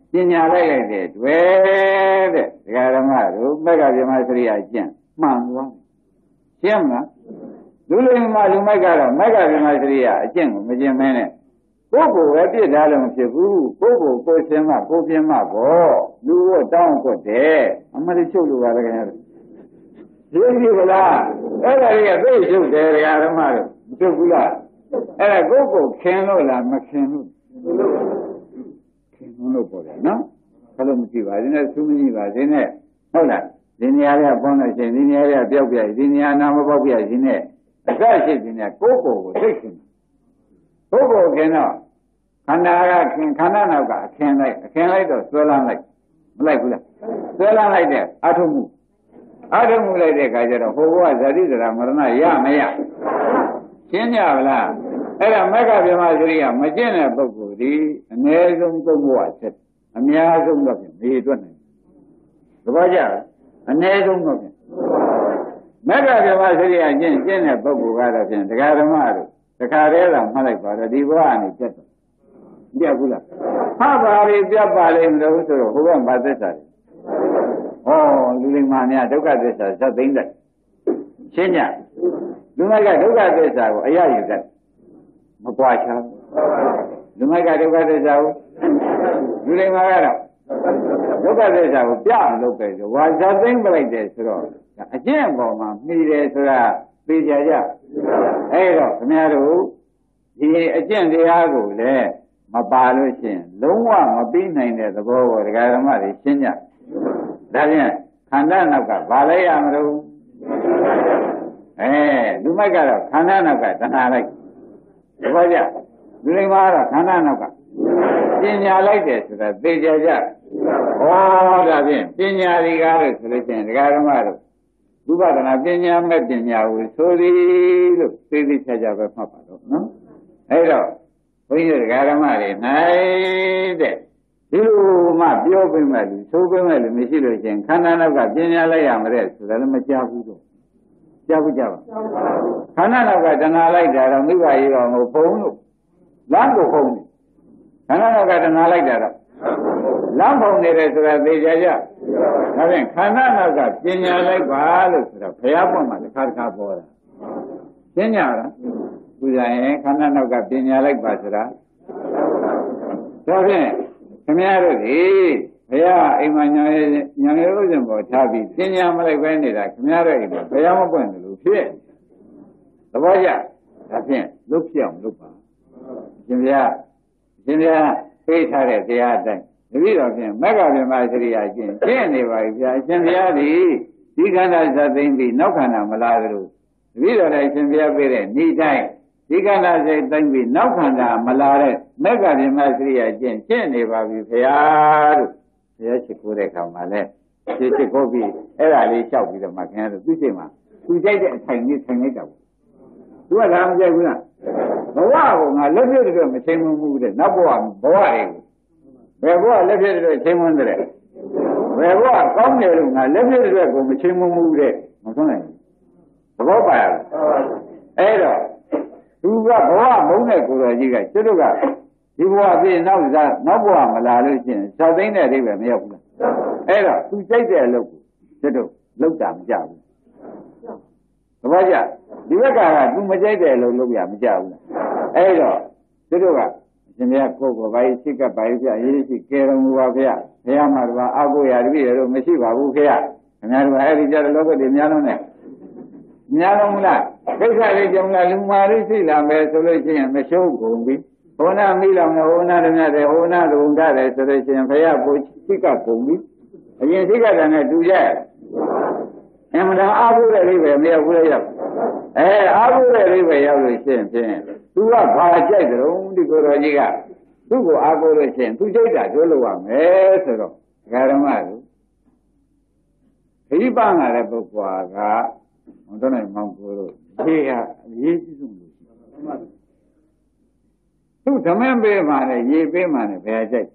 ပညာလိုက်လိုက်တဲ့တွေ့တဲ့ဒကာဓမ္မတို့မက္ကဗြဟ္မစရိယကျင့်မှန်သွားရှင်းမလားလူလိမ္မာလူမိုက်ကတော့မက္ကဗြဟ္မစရိယအကျင့်ကိုမကျင့်မင်းနဲ့ကိုယ်ကိုယ်ပဲပြစ်ထားလို့မဖြစ်ဘူးကိုယ်ကိုယ်ကိုယ်ရှင်းမှကိုယ်ပြင်းမှပေါ့လူတော့တောင်းကွက်တယ်အမလေးချုပ်လို့ပါလေခင်ဗျာဒီဒီကလားအဲ့ဒါတွေကသိချုပ်တယ်ဒကာဓမ္မတို့မချုပ်ဘူးလားအဲ့ဒါကိုယ်ကိုယ်ခင်လို့လားမခင်လို့ခင်လို့ပေါ့လေနော်ဘယ်လိုမရှိပါဘူးနဲ့သူမကြီးပါသေးနဲ့ဟုတ်လားဒီနေရာကပေါင်းလို့ရှိရင်ဒီနေရာကပြောက်ပြဒီနေရာနာမပေါက်ပြရှင်နဲ့အစရှိခြင်းနဲ့ကိုယ်ကိုယ်ကိုသိခင်ကိုယ်ကိုယ်ခင်တော့ခန္ဓာကခင်ခန္ဓာနောက်ကအခင်းလိုက်အခင်းလိုက်တော့ဆွဲလန်းလိုက်မလိုက်ဘူးလားဆွဲလန်းလိုက်တဲ့အထုမှုအထုမှုလိုက်တဲ့အခါကျတော့ဟိုဘကဇတိဇရာမရဏရမရရှင်းကြပါလားအဲ့ဒါမက္ခဗြဟ္မစရိယမကျင့်တဲ့ပုဂ္ဂိုလ်ဒီအနည်းဆုံးသုံးဘဝဆက်အများဆုံးတော့ဖြင့်မေအတွက်နိုင်သဘောကျလားအနည်းဆုံးတော့ဖြင့်မက္ခဗြဟ္မစရိယကျင့်ကျင့်တဲ့ပုဂ္ဂိုလ်ကတော့ဖြင့်တရားဓမ္မတို့တခါတည်းကမှတ်လိုက်ပါတော့ဒီဘဝအနေပြတ်တော့ပြတ်ဘူးလားဟာပါရီပြတ်ပါလိမ့်မလို့ဆိုတော့ဟိုဘက်မှာသစ္စာတယ်ဩလူလိမ္မာများဒုက္ခသစ္စာသတ်သိမ့်တယ်ရှင်းကြလူမိုက်ကဒုက္ခသစ္စာကိုအရယူတတ်မပွားချမ်းလူမိုက်ကဒုက္ခသစ္စာကိုလူလိမ္မာကတော့ဒုက္ခသစ္စာကိုပြအောင်လုပ်ပဲဆိုဝါဇသိမ့်ပလိုက်တယ်ဆိုတော့အကျင့်အပေါ်မှာမှီတယ်ဆိုတာသိကြကြအဲ့တော့ခင်ဗျားတို့ဒီအကျင့်တရားကိုလည်းမပါလို့ရှိရင်လုံးဝမပြီးနိုင်တဲ့သဘောကိုဒကာဓမ္မတွေရှင်းကြဒါဖြင့်ခန္ဓာနောက်ကဘာလဲရမလို့အဲလူမိုက်ကတော့ခန္ဓာနောက်ကတဏှာလိုက်သဘောကျလူလိမ္မာကတော့ခန္ဓာနောက်ကပညာလိုက်တယ်ဆိုတာသိကြကြဩဒါဖြင့်ပညာတွေကားလို့ဆိုလို့ရှိရင်ဒကာဓမ္မတို့ဥပဒနာပညာမဲ့ပညာကိုဆိုသည်လို့သိသိချာချာပဲမှတ်ပါတော့နော်အဲ့တော့ဘုန်းကြီးတရားဓမ္မတွေနိုင်တဲ့ဒီလိုမှပြောပြမဲ့လူဆိုပြမဲ့လူမရှိလို့ချင်းခန္ဓာနောက်ကပညာလိုက်ရမှာတဲ့ဆိုတာလည်းမကြားဘူးတော့ကြားဘူးကြားပါခန္ဓာနောက်ကတဏှာလိုက်တာတော့မိဘကြီးတော်ကိုပုံလို့လမ်းကိုပုံနေခန္ဓာနောက်ကတဏှာလိုက်တာတော့လမ်းပုံနေတယ်ဆိုတာသိကြကြဒါဖြင့်ခန္ဓာနောက်ကပညာလိုက်ပါလို့ဆိုတော့ဘုရားပွင့်မှာတစ်ခါတစ်ခါပေါ်တာရှင်းကြလားပူဇာရင်ခန္ဓာနောက်ကပညာလိုက်ပါဆိုတာဒါဖြင့်ခင်ဗျားတို့ဒီဘုရားအိမ်မှာညာရဲ့ညာရဲ့ဥစဉ်ပေါ်ထားပြီးပညာမလိုက်ပဲနေတာခင်ဗျားတို့အိမ်မှာဘုရားမပွင့်တယ်လို့ဖြစ်သဘောကျဒါဖြင့်လုတ်ပြအောင်လုပ်ပါရှင်ဗျာရှင်ဗျာပြေးထားတဲ့တရားအတိုင်းတပည့်တော်ဖြင့်မက္ခဗြဟ္မစရိယကျင့်ကျင့်နေပါပြီဗျာရှင်ဗျာဒီဒီခန္ဓာဇတ်သိမ့်ပြီးနောက်ခန္ဓာမလာသလိုတပည့်တော်လည်းရှင်ဗျာပြေးတဲ့ဤတိုင်းဒီခန္ဓာစိတ်သိမ့်ပြီးနောက်ခန္ဓာမလာတဲ့မက္ခဗြဟ္မစရိယကျင့်ကျင့်နေပါပြီဗျာတို့ဘုရားရှိခိုးတဲ့ခါမှာလဲရှိရှိခိုးပြီးအဲ့ဒါလေးလျှောက်ပြီးတော့မှခင်ဗျားတို့သူ့စိတ်မှာသူကြိုက်တဲ့အထိုင်ကြီးထိုင်လိုက်တာပေါ့သူကဒါမကြိုက်ဘူးလားဘဝကိုငါလက်ပြည့်တဲ့မချိန်မှုဘူးတဲ့နောက်ဘဝဘဝတွေကိုဘယ်ဘဝလက်ပြည့်တဲ့ချိန်မှုတဲ့ဘယ်ဘဝကောင်းတယ်လို့ငါလက်ပြည့်တဲ့ကိုမချိန်မှုဘူးတဲ့မဆုံးနိုင်ဘူးသဘောပါရဲ့အဲ့တော့သူကဘဝမုန်းတဲ့ကိုယ်တော်ကြီးကကျွတ်တို့ကဒီဘဝပြည့်နောက်စားနောက်ဘဝမလာလို့ရှိရင်၆သိန်းတဲ့အိဗယ်မရောက်ဘူးလားအဲ့တော့သူစိတ်တဲ့အလုပ်ကိုကျွတ်တို့လောက်တာမကြဘူးသဘောကျဒီဘက်ကကသူမကြိုက်တဲ့အလုပ်လုပ်ရမကြဘူးလားအဲ့တော့ကျွတ်တို့ကအရှင်ဘုရားကိုယ်ကိုဘာကြီးစိတ်ကဘာကြီးပြရေးရှိကဲတော်မူပါဗျာဘုရားမှာတော့အကိုရာတပည့်တော်မရှိပါဘူးခင်ဗျာခင်ဗျားတို့အဲ့ဒီကြတဲ့လောကတွေများလုံးနဲ့များလုံးမလားကိစ္စလေးကြောင့်လားလူမာလေးရှိလာမယ်ဆိုလို့ရှိရင်မရှုံးကုန်ပြီဟောနာမိလောင်နဲ့ဟောနာတည်းများတယ်ဟောနာတုံထားတယ်ဆိုလို့ရှိရင်ဘုရားကိုစိတ်ကကုန်ပြီအရင်စိတ်ကတည်းကတူရအမှန်တရားအားကိုးတဲ့လေးပဲမရောက်ဘူးလေရောက်အဲအားကိုးတဲ့လေးပဲရောက်လို့ရှိရင်ဖြင့်သူကဘာကြိုက်ကြုံဒီကိုယ်တော်ကြီးကသူ့ကိုအားကိုးလို့ရှိရင်သူကြိုက်တာပြောလို့ရမယ်ဆိုတော့ဓမ္မတို့ခရီးပန်းလာတဲ့ပုဂ္ဂိုလ်ကမတော်နိုင်မောင်ကိုတို့ခြေကအရေးကြီးဆုံးလို့ရှိတယ်သူဓမ္မပေးမှလည်းရေပေးမှလည်းဘယ်ကြိုက်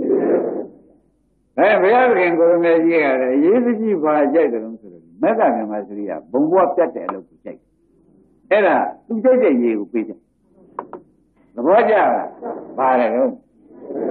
အဲဘုရားခင်ကိုရမေကြီးကလည်းရေးစကြီးပါကြိုက်တယ်လို့ဆိုတော့မက္ကဗြဟ္မစရိယဘုံဘွားပြတ်တဲ့အလုပ်ကိုကြိုက်အဲ့ဒါသူကြိုက်တဲ့ရေကိုပေးကြသဘောကျလားပါတယ်လို့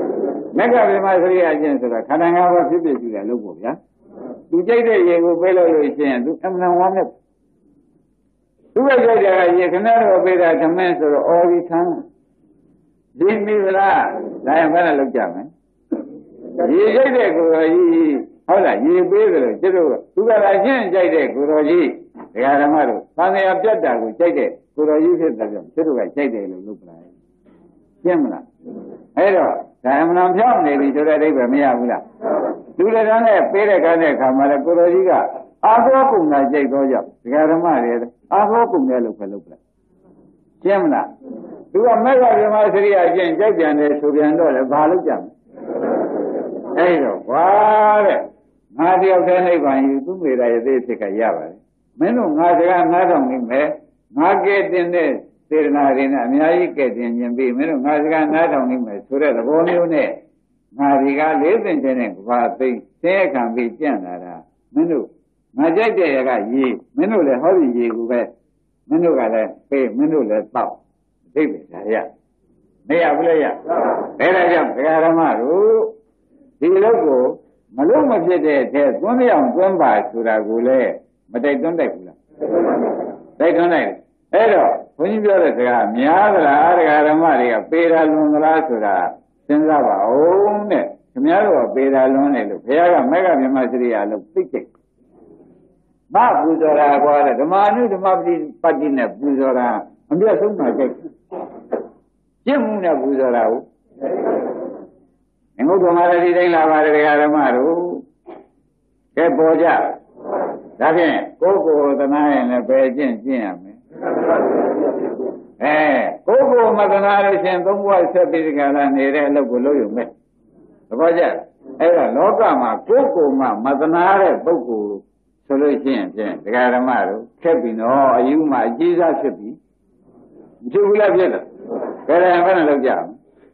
မက္ခဗြဟ္မစရိယအကျင့်ဆိုတာခန္ဓာ၅ပါးဖြစ်ဖြစ်ရှိတယ်လို့ပေါ့ဗျာသူကြိုက်တဲ့ရေကိုပေးလို့လို့ရှိရင်သူအမှန်ဝမ်းနဲ့သူကကြိုက်တဲ့ရေခဏတော့ပေးတာဓမင်းဆိုတော့အော်ဒီသမ်းဒီမိဗလားဒါရင်ဘယ်နဲ့လောက်ကြမလဲရေကြိုက်တဲ့ကိုယ်တော်ကြီးဟုတ်လားရေပေးတယ်လို့ကျတော့သူကလည်းရှင်းကြိုက်တဲ့ကိုယ်တော်ကြီးဒကာဓမ္မတို့သံဃာပြတ်တာကိုကြိုက်တဲ့ကိုယ်တော်ကြီးဖြစ်တယ်ကြောင့်ကျတော့ကကြိုက်တယ်လို့လုပ်ပလိုက်ရှင်းမလားအဲ့တော့ဒါအမှန်ဖြောင်းနေပြီဆိုတဲ့အဓိပ္ပာယ်မရဘူးလားလူတကာနဲ့ပေးတဲ့ကားတဲ့အခါမှာလည်းကိုယ်တော်ကြီးကအာသောကုံသာကြိုက်သောကြောင့်ဒကာဓမ္မတွေအာသောကုံတယ်လို့ပဲလုပ်ပလိုက်ရှင်းမလားသူကမေဃဗြဟ္မစရိယအကျင့်ကြိုက်ပြန်တယ်ဆိုပြန်တော့လည်းဘာလုပ်ကြမလဲအဲ့တော့ကွာတဲ့ငါတယောက်တည်းနိဗ္ဗာန်ယူသူမေတ္တာရဲ့သိဖြစ်ကရပါတယ်မင်းတို့ငါစကားနားထောင်နေမယ်ငါကဲတင်တဲ့စေတနာတွေနဲ့အများကြီးကဲတင်ခြင်းပြီးမင်းတို့ငါစကားနားထောင်နေမယ်ဆိုတဲ့သဘောမျိုးနဲ့ငါဒီကလေးစင်တဲ့နဲ့ဘာသိသဲခံပြီးကြံ့လာတာမင်းတို့ငါကြိုက်တဲ့ရကရေမင်းတို့လည်းဟောဒီရေကိုပဲမင်းတို့ကလည်းပေးမင်းတို့လည်းတောက်သိပြီဒါရမရဘူးလေရအဲဒါကြောင့်ဒကာဓမ္မတို့ဒီလောက်ကိုမလို့မဖြစ်တဲ့အထက်သွန်းမြောင်သွန်းပါဆိုတာကိုလည်းမတိုက်သွန်းတိုက်ဘူးလားတိုက်သွန်းတိုက်အဲ့တော့ဘုန်းကြီးပြောတဲ့စကားများသလားဒကာဓမ္မတွေကပေတာလွန်သလားဆိုတာစဉ်းစားပါဦးတဲ့ခင်ဗျားတို့ကပေတာလွန်တယ်လို့ဘုရားကမေဃဗြဟ္မစရိယလို့သိကြမပူဇော်တာကွာတဲ့ဓမ္မအနုဓမ္မပတိပတ္တိနဲ့ပူဇော်တာအမြတ်ဆုံးမှကြိုက်ကျင့်မှုနဲ့ပူဇော်တာဟုတ်ငုတ်တော်မှာလည်းဒီတိုင်းလာပါတယ်ဓမ္မတို့ကဲပေါ်ကြဒါဖြင့်ကိုယ်ကိုယ်သနာရင်လည်းပဲကျင့်ကျင့်ရမယ်အဲကိုယ်ကိုယ်မသနာလို့ရှင်သုံးဘဝဆက်ပြီးဒီကလာနေတဲ့အလုပ်ကိုလုပ်ရုံပဲသဘောကျအဲ့ဒါလောကမှာကိုယ်ကိုယ်မှမသနာတဲ့ပုဂ္ဂိုလ်ဆိုလို့ရှိရင်ဖြင့်ဒကာဓမ္မတို့ခက်ပြီနော်အယူမှအကြီးစားဖြစ်ပြီမဖြစ်ဘူးလားဖြစ်လားဘယ်လိုဘယ်နဲ့လုပ်ကြအောင်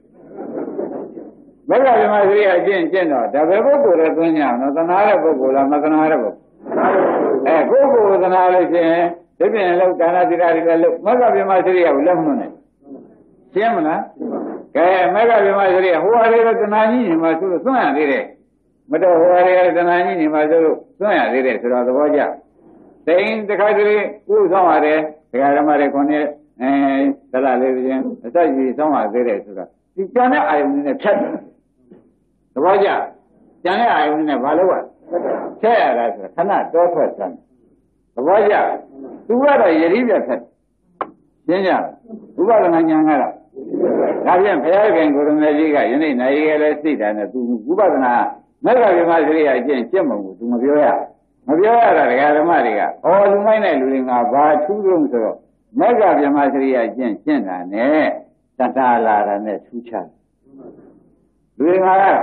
မေဃဗြဟ္မစရိယအကျင့်ကျင့်တော့ဒါပဲပုဂ္ဂိုလ်ရဲ့သွင်းကြအောင်နော်သနာတဲ့ပုဂ္ဂိုလ်လားမသနာတဲ့ပုဂ္ဂိုလ်အဲကိုယ်ကိုယ်သနာလို့ရှိရင်ဒီပြင်လောက်ဒါနသီလတွေလည်းလောက်မေဃဗြဟ္မစရိယကိုလက်မနှုတ်နဲ့ရှင်းမလားကဲမေဃဗြဟ္မစရိယဟိုဟာတွေကတဏှာကြီးနေမှာဆိုလို့သွင်းရသေးတယ်မတော်ဟိုဟာတွေကတဏှာကြီးနေမှာဆိုလို့သွင်းရသေးတယ်ဆိုတော့သဘောကျတိန်တစ်ခါတည်းကိုယ်ဆောင်ရတယ်ဒကာဓမ္မတွေခေါင်းနဲ့အဲသလလေးချင်းအစကြီးဆောင်ရသေးတယ်ဆိုတော့ဒီကျန်တဲ့အာယုန်နဲ့ဖြတ်တယ်သဘောကျကျန်တဲ့အာယုန်နဲ့ဘာလို့လဲဆက်ရတာဆိုခဏတောထွက်စမ်းသဘောကျသူကတော့ယတိပြတ်ဆက်ရှင်းကြဥပဒနာဉာဏ်ကတော့ဒါပြန်ဘုရားခင်ကိုရမေကြီးကယနေ့နိုင်ရလဲစိတ်ဓာတ်နဲ့သူဥပဒနာမေဃဗြဟ္မစရိယအကျင့်ကျင့်မှုကိုသူမပြောရမပြောရတာဒကာဓမ္မတွေကအော်လူမိုက်တဲ့လူတွေကဘာထူးလို့ဆိုတော့မေဃဗြဟ္မစရိယအကျင့်ကျင့်တာနဲ့တတလာတာနဲ့ထူးခြားလူတွေက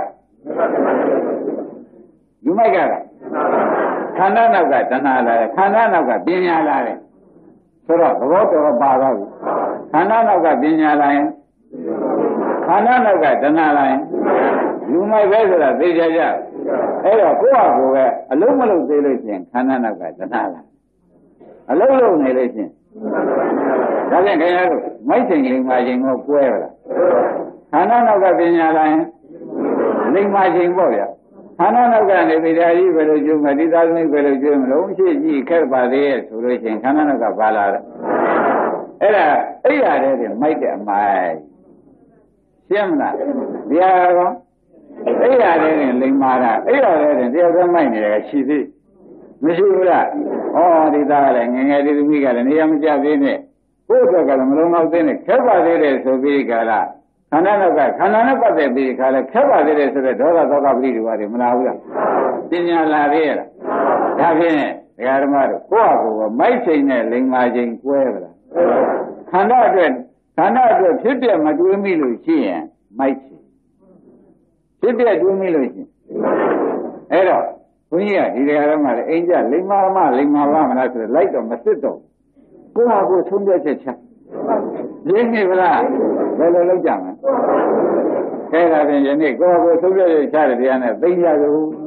လူမိုက်ကခန္ဓာနောက်ကတဏှာလာတယ်ခန္ဓာနောက်ကပညာလာတယ်ဆိုတော့သဘောတော်ပါတော့ဘူးခန္ဓာနောက်ကပညာလာရင်ခန္ဓာနောက်ကတဏှာလာရင်လူမိုက်ပဲဆိုတာသိကြကြအဲ့တော့ကိုယ့်ဟာကိုယ်ပဲအလုံးမလုံးသေးလို့ချင်းခန္ဓာနောက်ကတဏှာလာအလုံးလုံးနေလို့ချင်းဒါပြန်ခင်ဗျားတို့မိုက်ချိန်လိမ္မာချိန်ကိုကွဲရလားခန္ဓာနောက်ကပညာလာရင်လိမ္မာချိန်ပေါ့ဗျာခန္ဓာနောက်ကနေဗိဓာကြီးပဲလို့ကျုံမဒီသာသမီပဲလို့ကျုံမလို့ရှိကြည့်ခက်ပါသေးရဲ့ဆိုလို့ရှိရင်ခန္ဓာနောက်ကပါလာတယ်အဲ့ဒါအိယာတဲ့တင်မိုက်တဲ့အမိုက်ရှင်းမလားဒီဟာကောအိယာတဲ့တင်လိမ္မာတာအိယာတဲ့တင်တယောက်တည်းမိုက်နေတယ်ရှိသေးမရှိဘူးလားဩဒီသားကလည်းငငယ်ဒီသမီးကလည်းနေရာမကျသေးနဲ့ကိုယ့်အတွက်ကလည်းမလုံးတော့သေးနဲ့ခက်ပါသေးတယ်ဆိုပြီးကြလားခန္ဓာနောက်ကခန္ဓာနဲ့ပတ်သက်ပြီးခါလဲခက်ပါသေးတယ်ဆိုတော့ဒေါသသောကပရိဒီဝါတွေမလာဘူးလားပညာလာသေးရဲ့လားဒါဖြင့်ဒကာဓမ္မတို့ကိုယ့်ဟာကိုယ်ကမိုက်ချိန်နဲ့လိမ္မာချိန်ကွဲပါလားခန္ဓာအတွက်ခန္ဓာအတွက်ဖြစ်ပြမတွေးမိလို့ရှိရင်မိုက်ချိန်ဖြစ်ပြတွေးမိလို့ရှိရင်အဲ့တော့ဘုန်းကြီးကဒီဒကာဓမ္မတွေအိမ်ကြလိမ္မာမလိမ္မာပါမလားဆိုတော့လိုက်တော့မစစ်တော့ကိုယ့်ဟာကိုယ်သုံးပြချက်ချရင်းနေဗလားဘယ်လိုလုပ်ကြမလဲခဲတာဖြင့်ယနေ့ကိုယ့်ကိုယ်သုံးပြချက်ချတဲ့တရားနဲ့သိကြလို့